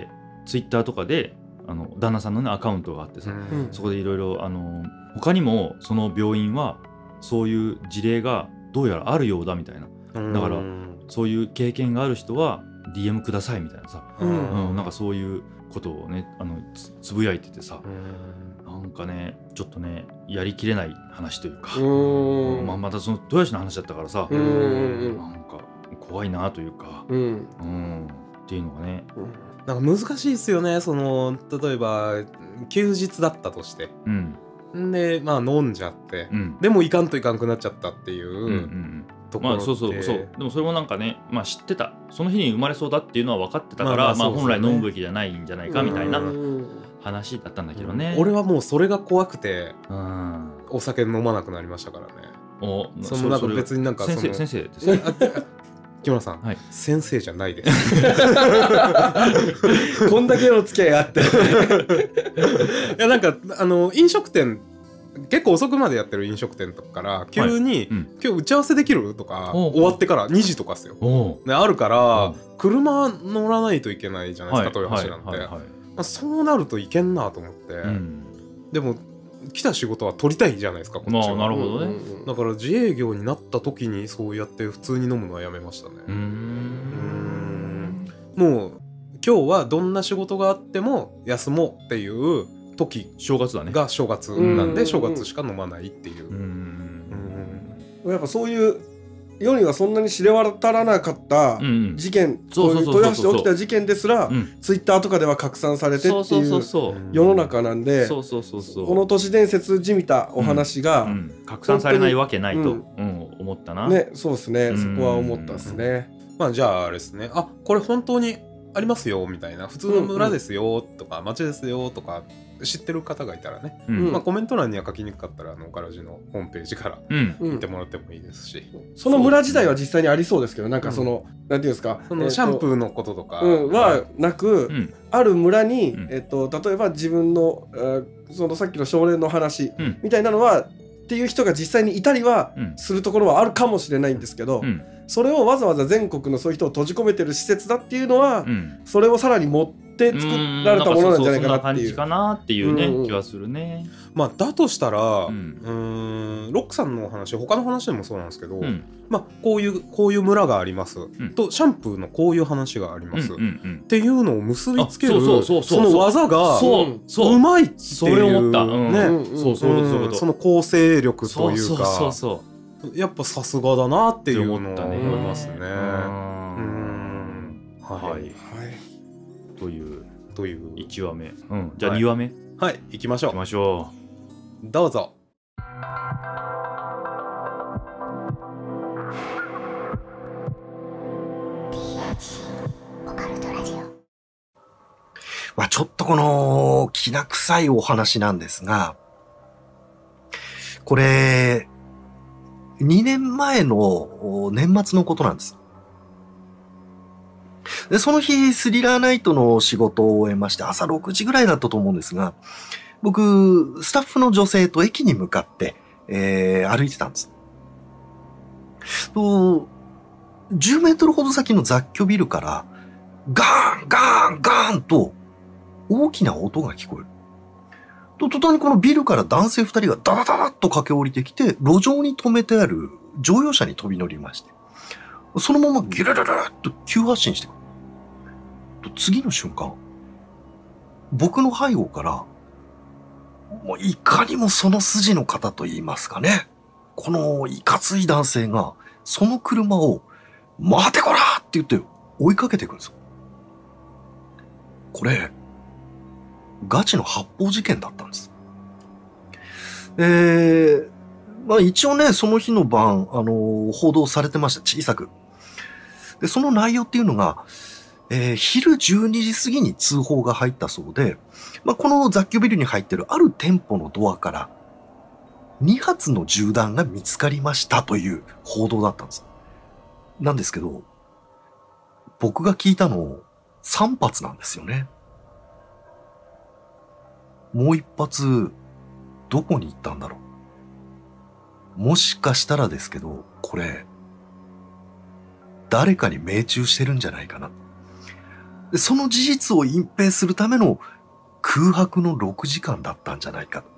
ツイッターとかで旦那さんのねアカウントがあってさ、そこでいろいろ他にもその病院はそういう事例がどうやらあるようだみたいな。だからそういう経験がある人は DM くださいみたいなさ、なんかそういうことをねつぶやいててさ、なんかねちょっとねやりきれない話というか、またその豊橋の話だったからさ、なんか怖いなというか、っていうのがね、 なんか難しいですよね。その例えば休日だったとして、で飲んじゃって、でもいかんといかんくなっちゃったっていうところって、 そうでもそれもなんかね、知ってた、その日に生まれそうだっていうのは分かってたから、本来飲むべきじゃないんじゃないかみたいな話だったんだけどね。 俺はもうそれが怖くてお酒飲まなくなりましたからね。そのなんか別になんか先生ですね。 木村さん、先生じゃないです。 こんだけの付き合いがあって。いやなんか飲食店結構遅くまでやってる飲食店とかから急に、今日打ち合わせできるとか終わってから2時とかっすよ。あるから車乗らないといけないじゃないですか、豊橋なんて。そうなるといけんなと思って、でも来た仕事は取りたいじゃないですかこっちは。 なるほどね。 だから自営業になった時にそうやって普通に飲むのはやめましたね。もう今日はどんな仕事があっても休もうっていう時正月だねが正月なんで、正月しか飲まないっていう。 やっぱそういう世にはそんなに知れ渡らなかった事件、そういう豊橋で起きた事件ですらツイッターとかでは拡散されてっていう世の中なんで、この都市伝説じみたお話が拡散されないわけないと思ったな。 ね、そうですね、そこは思ったですね。 じゃああれですね、これ本当にありますよみたいな、普通の村ですよとか町ですよとか知ってる方がいたらね、コメント欄には書きにくかったらオカラジのホームページから見てもらってもいいですし、 その村自体は実際にありそうですけど、なんかそのなんていうんですか、 そのシャンプーのこととかはなく、ある村に例えば自分のそのさっきの少年の話みたいなのはっていう人が実際にいたりはするところはあるかもしれないんですけど、それをわざわざ全国のそういう人を閉じ込めてる施設だっていうのは、それをさらに持って作られたものなんじゃないかなっていう、 そんな感じかなっていうね、気はするね。 だとしたら、ロックさんの話、他の話でもそうなんですけど、こういう村がありますと、シャンプーのこういう話がありますっていうのを結びつけるその技がうまいっていう、 それ思ったね。 その構成力というか、やっぱさすがだなっていうのを思いますね。 はい。という1話目。じゃあ2話目。 はい、行きましょう。どうぞ。 オカルトラジオ。ちょっとこのきな臭いお話なんですが、これ2年前の年末のことなんです。で、その日、スリラーナイトの仕事を終えまして、朝6時ぐらいだったと思うんですが、僕、スタッフの女性と駅に向かって、歩いてたんです。10メートルほど先の雑居ビルから、ガーン、ガーン、ガーンと、大きな音が聞こえる。途端にこのビルから男性2人がダダダダッと駆け下りてきて、路上に止めてある乗用車に飛び乗りまして、そのままギュルルルルッと急発進してくる。次の瞬間、僕の背後から、もういかにもその筋の方と言いますかね、このいかつい男性が、その車を、待てこらって言って追いかけていくんですよ。これ、ガチの発砲事件だったんです。 まあ一応ね、その日の晩、報道されてました、小さく。で、その内容っていうのが、昼12時過ぎに通報が入ったそうで、まあこの雑居ビルに入ってるある店舗のドアから、2発の銃弾が見つかりましたという報道だったんです。なんですけど、僕が聞いたの3発なんですよね。もう1発、どこに行ったんだろう。もしかしたらですけど、これ、誰かに命中してるんじゃないかな。その事実を隠蔽するための空白の6時間だったんじゃないか。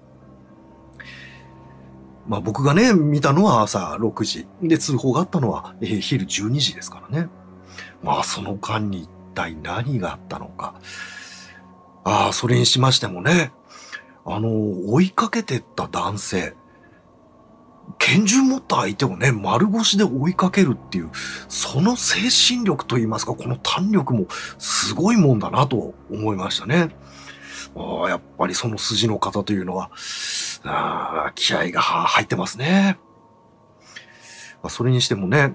まあ僕がね、見たのは朝6時。で、通報があったのは昼12時ですからね。まあその間に一体何があったのか。それにしましてもね、追いかけてった男性。拳銃持った相手をね、丸腰で追いかけるっていう、その精神力といいますか、この胆力もすごいもんだなと思いましたね。やっぱりその筋の方というのは、気合が入ってますね。それにしてもね、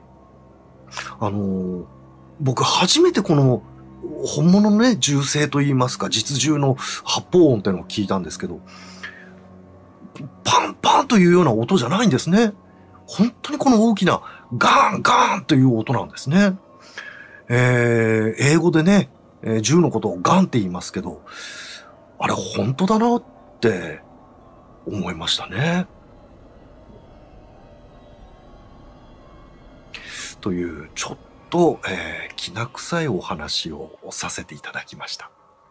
僕初めてこの本物のね、銃声といいますか、実銃の発砲音ってのを聞いたんですけど、パンパンというような音じゃないんですね。本当にこの大きなガーンガーンという音なんですね。英語でね、銃のことをガンって言いますけど、あれ本当だなって思いましたね。というちょっと、きな臭いお話をさせていただきました。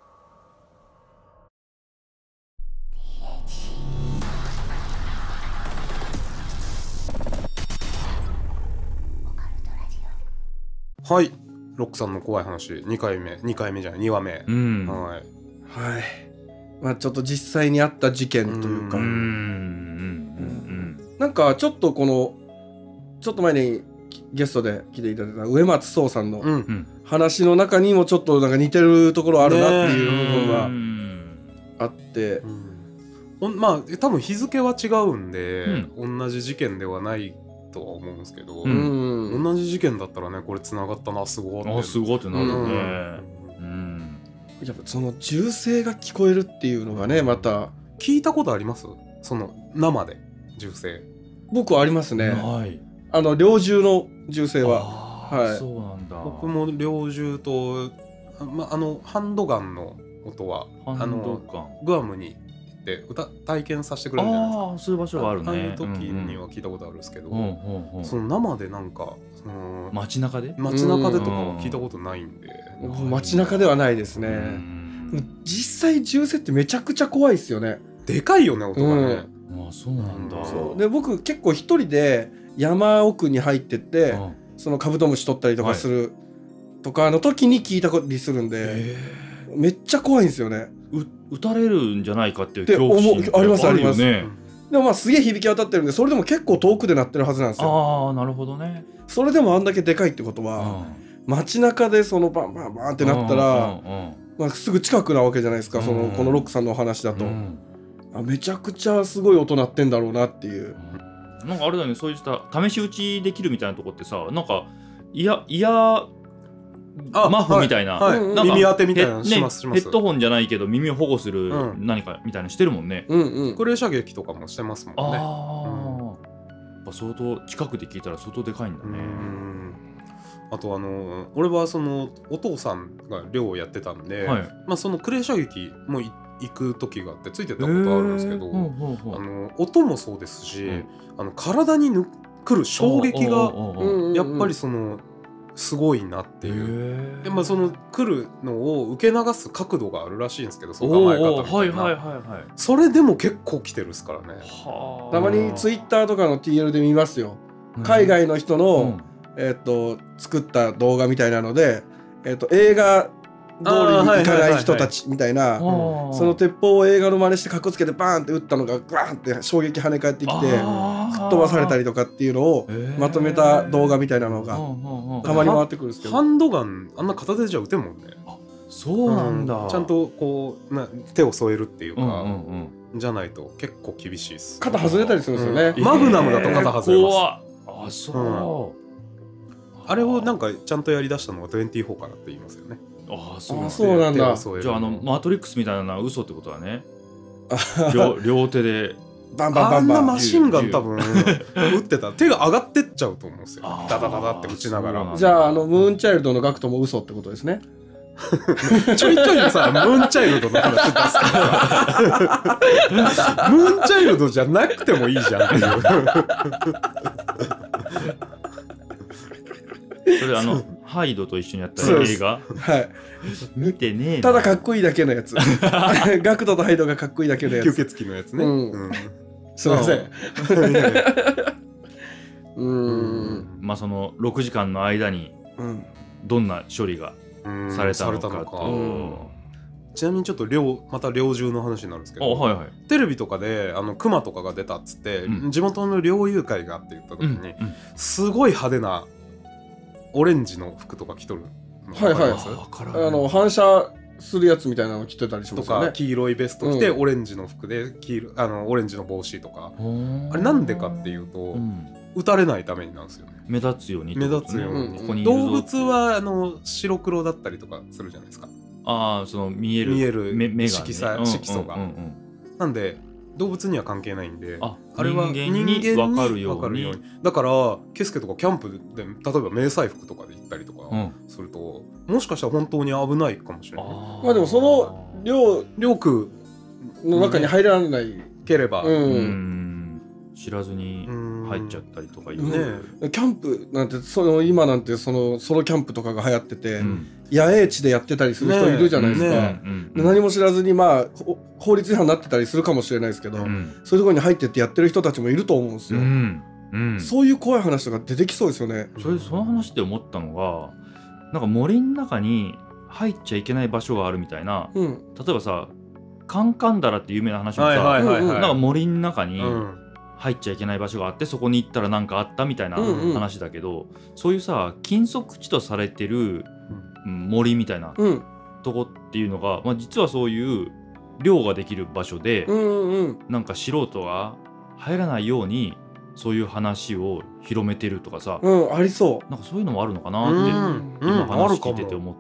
はい、ロックさんの怖い話2回目じゃない2話目、はい、 はい、まあちょっと実際にあった事件というか、なんかちょっとこのちょっと前にゲストで来ていただいた植松壮さんの話の中にもちょっとなんか似てるところあるなっていう部分があって、 まあ多分日付は違うんで、同じ事件ではないとは思うんですけど、同じ事件だったらね、これ繋がったな、すごいすごいってなるよね。 やっぱその銃声が聞こえるっていうのがね、また聞いたことあります？その生で銃声。 僕はありますね。猟銃の銃声は。はい。 そうなんだ。 僕も猟銃と、ハンドガンの音はグアムにで体験させてくれるじゃないですか。 そういう場所があるね。 ああいう時には聞いたことあるんですけど、その生でなんか街中でとかは聞いたことないんで。 街中ではないですね。実際銃声ってめちゃくちゃ怖いですよね。 でかいよね、音がね。 そうなんだ。 で僕結構一人で山奥に入ってってそのカブトムシ取ったりとかするとかの時に聞いたりするんで、めっちゃ怖いんですよね。 撃たれるんじゃないかっていう恐怖心ありますあります。 でもまあすげえ響き渡ってるんで、それでも結構遠くで鳴ってるはずなんですよ。 なるほどね。 それでもあんだけでかいってことは、街中でそのバンバンバンってなったら、まあすぐ近くなわけじゃないですか。このロックさんのお話だと、めちゃくちゃすごい音鳴ってんだろうなっていう。 なんかあれだよね、そういった試し撃ちできるみたいなとこってさ、なんかマフみたいな、 耳当てみたいなのします。 ヘッドホンじゃないけど耳を保護する何かみたいなのしてるもんね。 クレー射撃とかもしてますもんね。 相当近くで聞いたら相当でかいんだね。 あと俺はそのお父さんが猟をやってたんで、そのクレー射撃も行く時があってついてたことあるんですけど、音もそうですし、体に来る衝撃がやっぱりそのすごいなっていう。でその来るのを受け流す角度があるらしいんですけど、そう構え方みたいな。それでも結構来てるっすからね。 たまにツイッターとかの TL で見ますよ。海外の人の作った動画みたいなので、映画通りに行かない人たちみたいな、その鉄砲を映画の真似してかっこつけてバーンって撃ったのがバーンって衝撃跳ね返ってきて吹っ飛ばされたりとかっていうのをまとめた動画みたいなのがたまに回ってくるんですけど、 ハンドガンあんな片手じゃ撃てんもんね。 そうなんだ。 ちゃんとこう手を添えるっていうか、 じゃないと結構厳しいです。 肩外れたりするんですよね。 マグナムだと肩外れます。 あ、そう。 あれをなんかちゃんとやりだしたのが24からって言いますよね。 あ、そうなんだ。 じゃあマトリックスみたいな嘘ってことだね。両手でバンバンバンバン。 あんなマシンガン多分撃ってたら手が上がってっちゃうと思うんですよ。ダダダダって撃ちながら。 じゃあムーンチャイルドのガクトも嘘ってことですね。 ちょいちょいさ、ムーンチャイルドの話出すからムーンチャイルドじゃなくてもいいじゃんっていうそれハイドと一緒にやった映画、 はい、 見てねえな。 ただかっこいいだけのやつガクトとハイドがかっこいいだけのやつ、 吸血鬼のやつね、 すいませんまあその6時間の間にどんな処理がされたのかと。 ちなみにちょっとまた猟銃の話になるんですけど、テレビとかでクマとかが出たっつって、地元の猟友会がって言った時に、すごい派手なオレンジの服とか着とるの分かります？ 反射するやつみたいなの着てたりしますよね。 とか黄色いベスト着て、オレンジの服でオレンジの帽子とか、あれなんでかっていうと、撃たれないためになんですよね。 目立つように。 目立つように。動物は白黒だったりとかするじゃないですか。 その見える目が色素が。なんで動物には関係ないんで、あれは人間に分かるように。だからケスケとかキャンプで例えば迷彩服とかで行ったりとかすると、もしかしたら本当に危ないかもしれない。 まあでもその領区の中に入らないければ、 知らずに入っちゃったりとかいうね。キャンプなんて今なんてソロキャンプとかが流行ってて、野営地でやってたりする人いるじゃないですか。何も知らずに法律違反になってたりするかもしれないですけど、そういうところに入ってってやってる人たちもいると思うんですよ。そういう怖い話とか出てきそうですよね。 その話で思ったのが、なんか森の中に入っちゃいけない場所があるみたいな。例えばさ、カンカンダラって有名な話もさ、なんか森の中に入っちゃいけない場所があって、そこに行ったら何かあったみたいな話だけど、そういうさ、禁足地とされてる森みたいなとこっていうのが、実はそういう漁ができる場所で、なんか素人が入らないようにそういう話を広めてるとかさ、 ありそう。 なんかそういうのもあるのかなって今話聞いてて思った。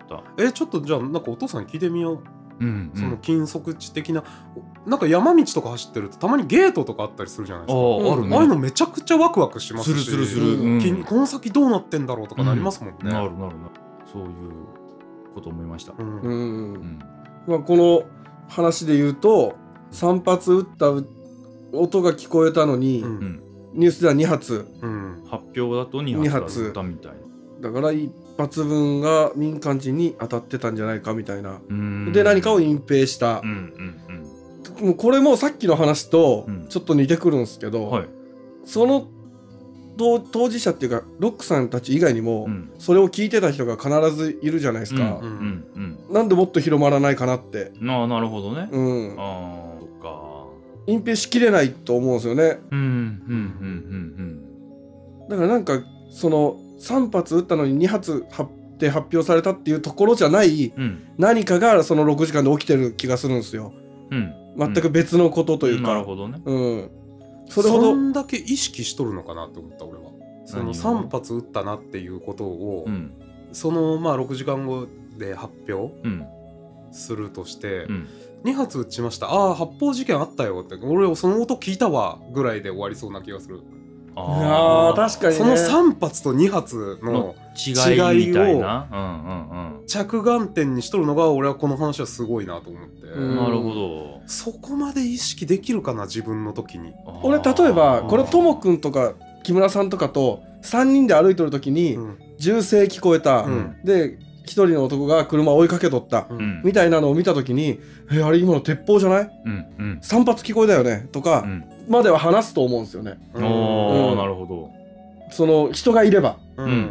ちょっとじゃあなんかお父さんに聞いてみよう。その禁足地的な、なんか山道とか走ってるとたまにゲートとかあったりするじゃないですか。ああいうのめちゃくちゃワクワクしますし、 するこの先どうなってんだろうとかなりますもんね。 なるそういうこと思いました。 この話で言うと、3発撃った音が聞こえたのに、ニュースでは2発、 発表だと2発撃ったみたいな。 だから1発分が民間人に当たってたんじゃないかみたいな。で何かを隠蔽した。これもさっきの話とちょっと似てくるんですけど、その当事者っていうかロックさんたち以外にもそれを聞いてた人が必ずいるじゃないですか。なんでもっと広まらないかなって。 なるほどね。 そっか。隠蔽しきれないと思うんですよね。だからなんかその3発撃ったのに2発って発表されたっていうところじゃない何かがその6時間で起きてる気がするんですよ。全く別のことというか。 なるほどね。 そんだけ意識しとるのかなって思った俺は。その3発撃ったなっていうことを、その6時間後で発表するとして、2発撃ちました、発砲事件あったよって、俺その音聞いたわぐらいで終わりそうな気がする。 確かにね。 その3発と2発の違いを着眼点にしとるのが俺はこの話はすごいなと思って。 なるほど。 そこまで意識できるかな自分の時に。 俺例えばこれともくんとか木村さんとかと3人で歩いとる時に銃声聞こえた、で一人の男が車を追いかけとった、みたいなのを見た時にあれ今の鉄砲じゃない、3発聞こえたよねとか、までは話すと思うんですよね。 なるほど。 その人がいれば。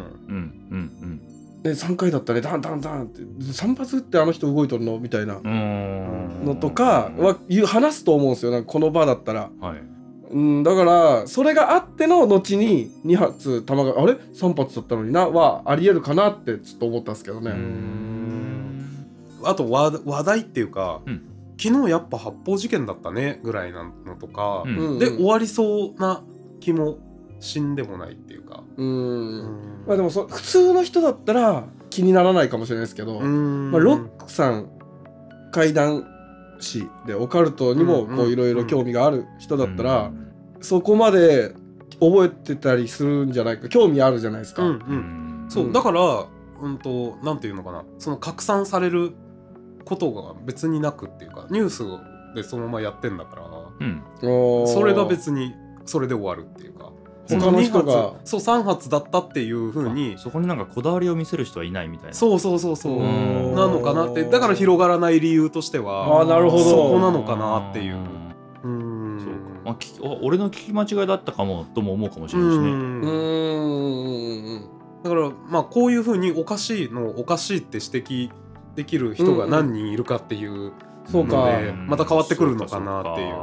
で3回だったね、ダンダンダンって3発撃ってあの人動いとるのみたいなのとかは話すと思うんですよ、なんかこの場だったら。だからそれがあっての後に2発弾があれ3発だったのになはありえるかなってちょっと思ったんですけどね。 あと話題っていうか、 昨日やっぱ発砲事件だったねぐらいなのとか、で終わりそうな気もしんでもないっていうか、 まあでも普通の人だったら気にならないかもしれないですけど、まあ、ロックさん怪談師でオカルトにもこういろいろ興味がある人だったら、そこまで覚えてたりするんじゃないか、興味あるじゃないですか。 そうだからなんていうのかな、その拡散されることが別になくっていうか、ニュースでそのままやってんだから、それが別にそれで終わるっていうか、 他の人がそう3発だったっていう風に、 そこになんかこだわりを見せる人はいないみたいな、 そうなのかなって、だから広がらない理由としては、 なるほど、 そこなのかなっていう。 そうか、俺の聞き間違いだったかもとも思うかもしれないしね。 だからまあこういう風におかしいって指摘できる人が何人いるかっていうので、また変わってくるのかなっていう。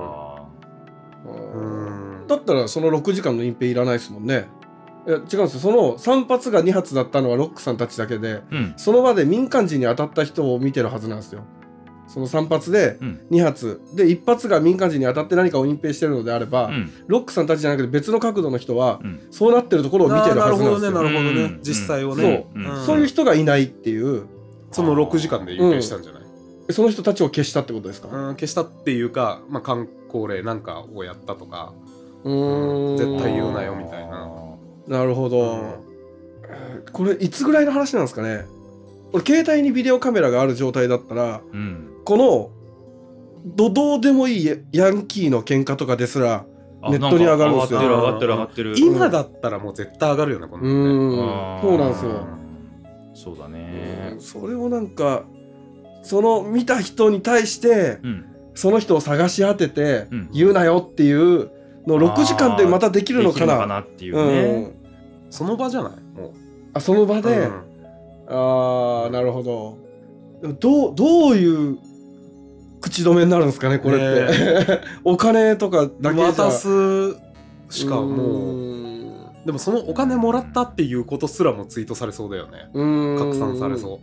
だったらその6時間の隠蔽いらないですもんね。いや違うんですよ、その3発が2発だったのはロックさんたちだけで、その場で民間人に当たった人を見てるはずなんですよ。その3発で2発、で1発が民間人に当たって何かを隠蔽してるのであれば、ロックさんたちじゃなくて別の角度の人は、そうなってるところを見てるはずなんですよ。 なるほどね、実際をね。 そういう人がいないっていう、 その6時間で隠蔽したんじゃない？ その人たちを消したってことですか？ 消したっていうか、まあ箝口令なんかをやったとか、絶対言うなよみたいな。 なるほど。これいつぐらいの話なんですかね？俺携帯にビデオカメラがある状態だったら、このどうでもいいヤンキーの喧嘩とかですらネットに上がるんですよ。 上がってる。 今だったらもう絶対上がるよね、このね。そうなんですよ。 そうだね。 それをなんかその見た人に対して、その人を探し当てて、言うなよっていうのを6時間でまたできるのかなっていうね。 その場じゃない？もうその場で、なるほど。どういう口止めになるんですかね、これって。お金とかだけじゃ渡すしかもう。でもそのお金もらったっていうことすらもツイートされそうだよね。拡散されそう。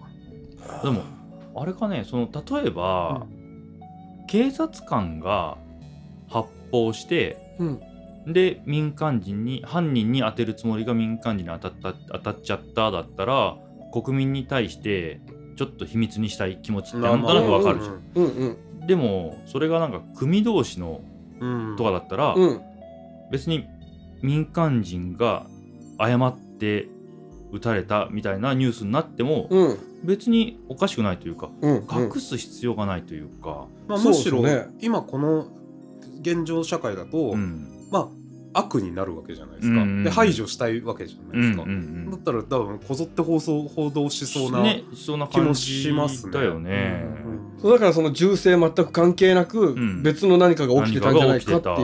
でもあれかね、その例えば、警察官が発砲して、で犯人に当てるつもりが民間人に当たっちゃっただったら、国民に対してちょっと秘密にしたい気持ちってなんとなくわかるじゃん。でもそれがなんか組同士のとかだったら、別に民間人が誤って撃たれたみたいなニュースになっても、別におかしくないというか、隠す必要がないというか、 むしろ今この現状社会だと、まあ悪になるわけじゃないですか。で排除したいわけじゃないですか。だったら多分こぞって報道しそうな気もしますね。 だよね。 だからその銃声全く関係なく別の何かが起きてたんじゃないかっていう。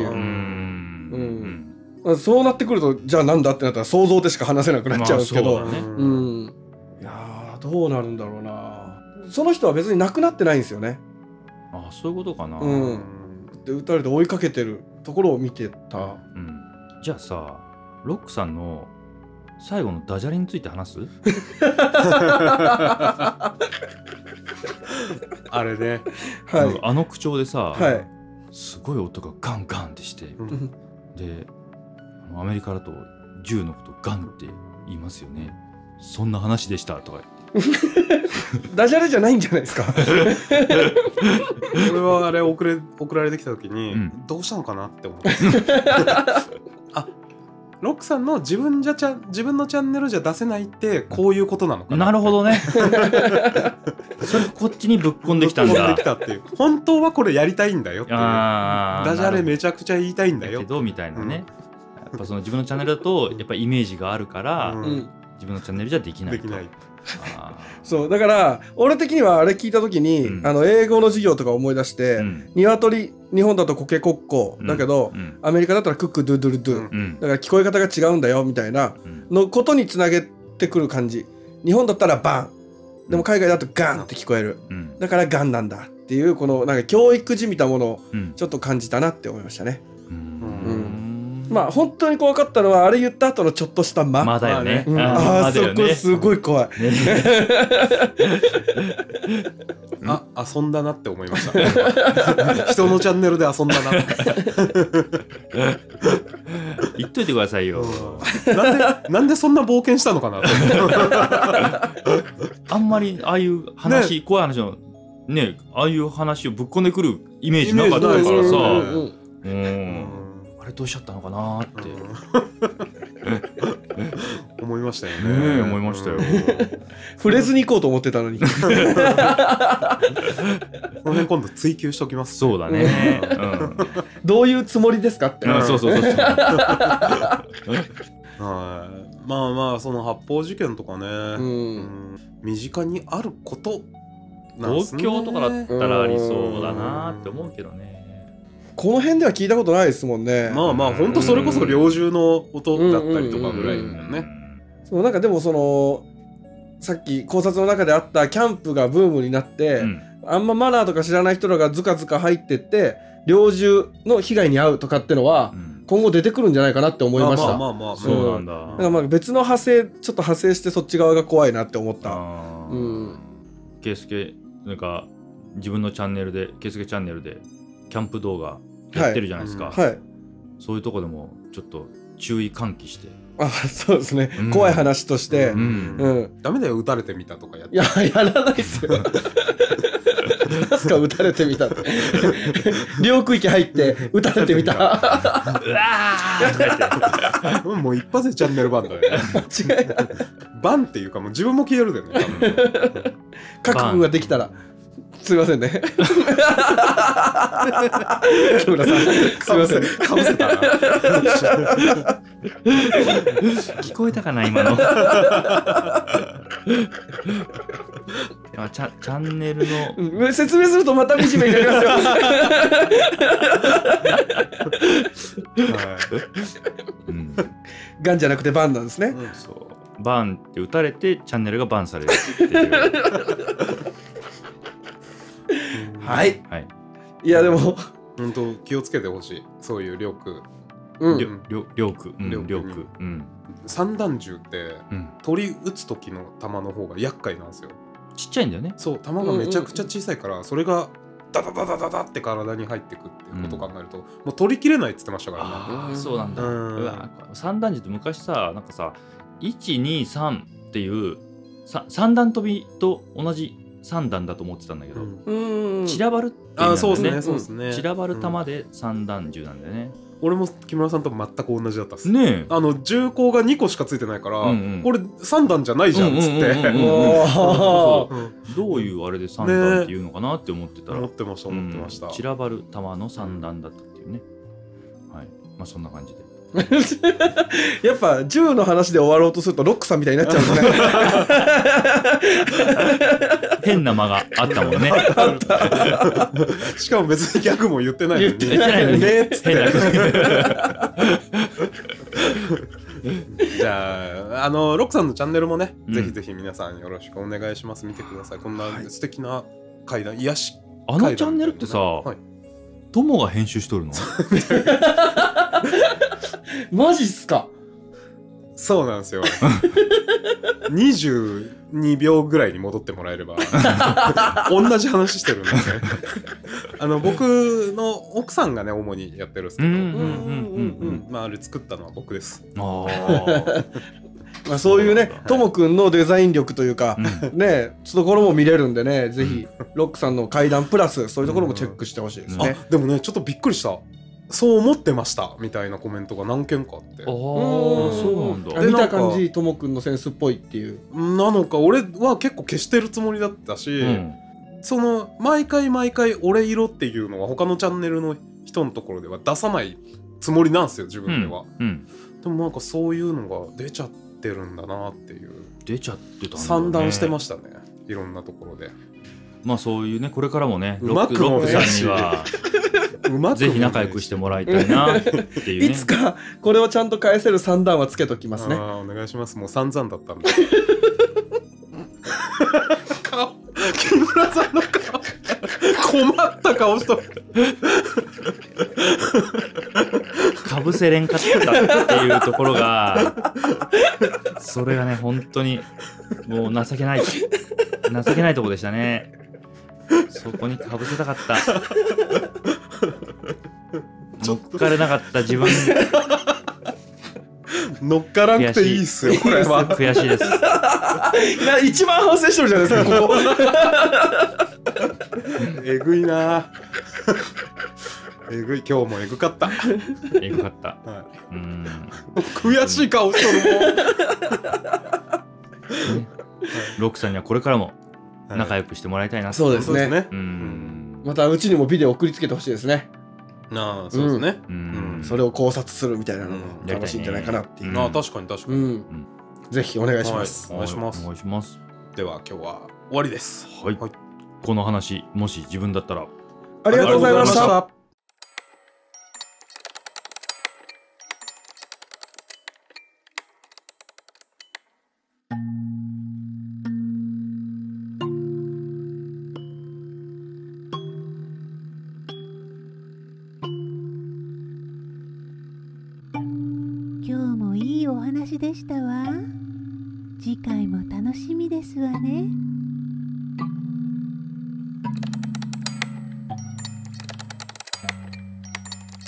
そうなってくると、じゃあなんだってなったら想像でしか話せなくなっちゃうんですけど、いやどうなるんだろうな。その人は別に亡くなってないんですよね。 そういうことかな。 で撃たれて追いかけてるところを見てた。 じゃあさ、ロックさんの最後のダジャレについて話す？ あれね、 あの口調でさ、すごい音がガンガンってして、でアメリカだと銃のことガンって言いますよね。そんな話でしたとかダジャレじゃないんじゃないですか。 俺はあれ送られてきた時に、どうしたのかなって思ってロックさんの自分のチャンネルじゃ出せないってこういうことなのかな。 なるほどね。それこっちにぶっこんできたんだ。ぶっこんできたっていう。本当はこれやりたいんだよっていう。ダジャレめちゃくちゃ言いたいんだよけどみたいなね。やっぱその自分のチャンネルだとやっぱイメージがあるから、自分のチャンネルじゃできない。 そうだから俺的にはあれ聞いた時に、英語の授業とか思い出して、鶏日本だとコケコッコだけど、アメリカだったらクックドゥドゥルドゥ、だから聞こえ方が違うんだよみたいなのことにつなげてくる感じ。日本だったらバンでも海外だとガンって聞こえる、だからガンなんだっていうこのなんか教育じみたものをちょっと感じたなって思いましたね。まあ本当に怖かったのはあれ言った後のちょっとした間だよね。 そこすごい怖い。 遊んだなって思いました人のチャンネルで遊んだなって言っといてくださいよ。 なんでそんな冒険したのかなってあんまりああいう話、怖い話のね、ああいう話をぶっこんでくるイメージなかったからさ、あれどうしちゃったのかなって思いましたよね。 思いましたよ。 触れずに行こうと思ってたのにこの辺今度追求しておきます。 そうだね。 どういうつもりですかって。 そうそうそう。 まあその発砲事件とかね、身近にあることなんですね。 東京とかだったらありそうだなって思うけどね。 この辺では聞いたことないですもんね。 まあ本当それこそ猟銃の音だったりとかぐらいだよね。 そうなんかでもそのさっき考察の中であったキャンプがブームになって、あんまマナーとか知らない人らがズカズカ入ってって猟銃の被害に遭うとかってのは、今後出てくるんじゃないかなって思いました。 そうなんだ。だからまあ別の派生ちょっと派生してそっち側が怖いなって思った。 ケイスケなんか自分のチャンネルでケイスケチャンネルでキャンプ動画やってるじゃないですか。そういうとこでもちょっと注意喚起して。 そうですね。怖い話としてダメだよ撃たれてみたとかやって。 やらないですよ。なんすか撃たれてみたって領区域入って撃たれてみたうわーもう一発でチャンネルバンだよね。 間違いない。 バンっていうかもう自分も消えるだよね。 覚悟ができたらすいませんね。木村さんすいません。 かぶせたな。 聞こえたかな今の。チャンネルの説明するとまた惨めになりますよ。ガンじゃなくてバンなんですね。 そうバンって打たれてチャンネルがバンされるっていう。 はい。いやでも本当気をつけてほしい。そういう領区。 領区。 散弾銃って取り撃つ時の弾の方が厄介なんですよ。 ちっちゃいんだよね。 そう弾がめちゃくちゃ小さいからそれがダダダダダダって体に入ってくっていうことを考えると、もう取りきれないって言ってましたからね。 そうなんだ。散弾銃って昔さなんかさ123っていう三段跳びと同じ3段だと思ってたんだけど、散らばるっていう、 そうですね。 散らばる弾で散弾銃なんだよね。 俺も木村さんと全く同じだったっすね。 銃口が2個しかついてないから、これ3段じゃないじゃんっつって、 どういうあれで3段っていうのかなって思ってたら、 思ってました。 散らばる弾の3段だったっていうね。はい、まあそんな感じで。 やっぱ銃の話で終わろうとするとロックさんみたいになっちゃうんですね。 変な間があったもんね。 しかも別にギャグも言ってないのに。 言ってないのにねっつって。 じゃあロックさんのチャンネルもね、ぜひぜひ皆さんよろしくお願いします。見てください。こんな素敵な怪談、癒し怪談。チャンネルってさ、トモが編集しとるの？ マジっすか？ そうなんですよ。22秒ぐらいに戻ってもらえれば同じ話してるんでね。僕の奥さんがね主にやってるんですけど、あれ作ったのは僕です。 まあそういうね、ともくんのデザイン力というか、ね、そういうところも見れるんでね、ぜひロックさんの怪談プラスそういうところもチェックしてほしいですね。 でもねちょっとびっくりした。そう思ってましたみたいなコメントが何件かあって。 そうなんだ。 見た感じともくんのセンスっぽいっていうなのか、俺は結構消してるつもりだったし、その毎回俺色っていうのは他のチャンネルの人のところでは出さないつもりなんですよ自分では。でもなんかそういうのが出ちゃってるんだなっていう。 出ちゃってたんだね。 散乱してましたねいろんなところで。 まあそういうねこれからもねロックさんにはぜひ仲良くしてもらいたいなっていうね。 いつかこれをちゃんと返せる3段はつけときますね。 お願いします。もう散々だったんで。顔、木村さんの顔困った顔しとる。 かぶせれんかったっていうところがそれがね本当にもう情けないところでしたね。 そこにかぶせたかった。乗っかれなかった自分。 乗っからなくていいっすよ、これは。 悔しいです。 一番反省してるじゃないですか、ここ。 えぐいな。えぐい、今日もえぐかった。 えぐかった。 はい、悔しい顔しとるもん。 ロックさんにはこれからも仲良くしてもらいたいな。 そうですね。またうちにもビデオ送りつけてほしいですね。 ああ、そうですね。 それを考察するみたいなのも楽しいんじゃないかなっていう。 ああ、確かに確かに。 ぜひお願いします。 お願いします。 お願いします。 では今日は終わりです。 はい。この話もし自分だったら。 ありがとうございました。 今日もいいお話でしたわ。次回も楽しみですわね。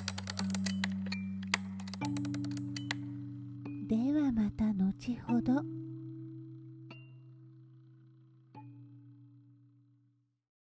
ではまた後ほど。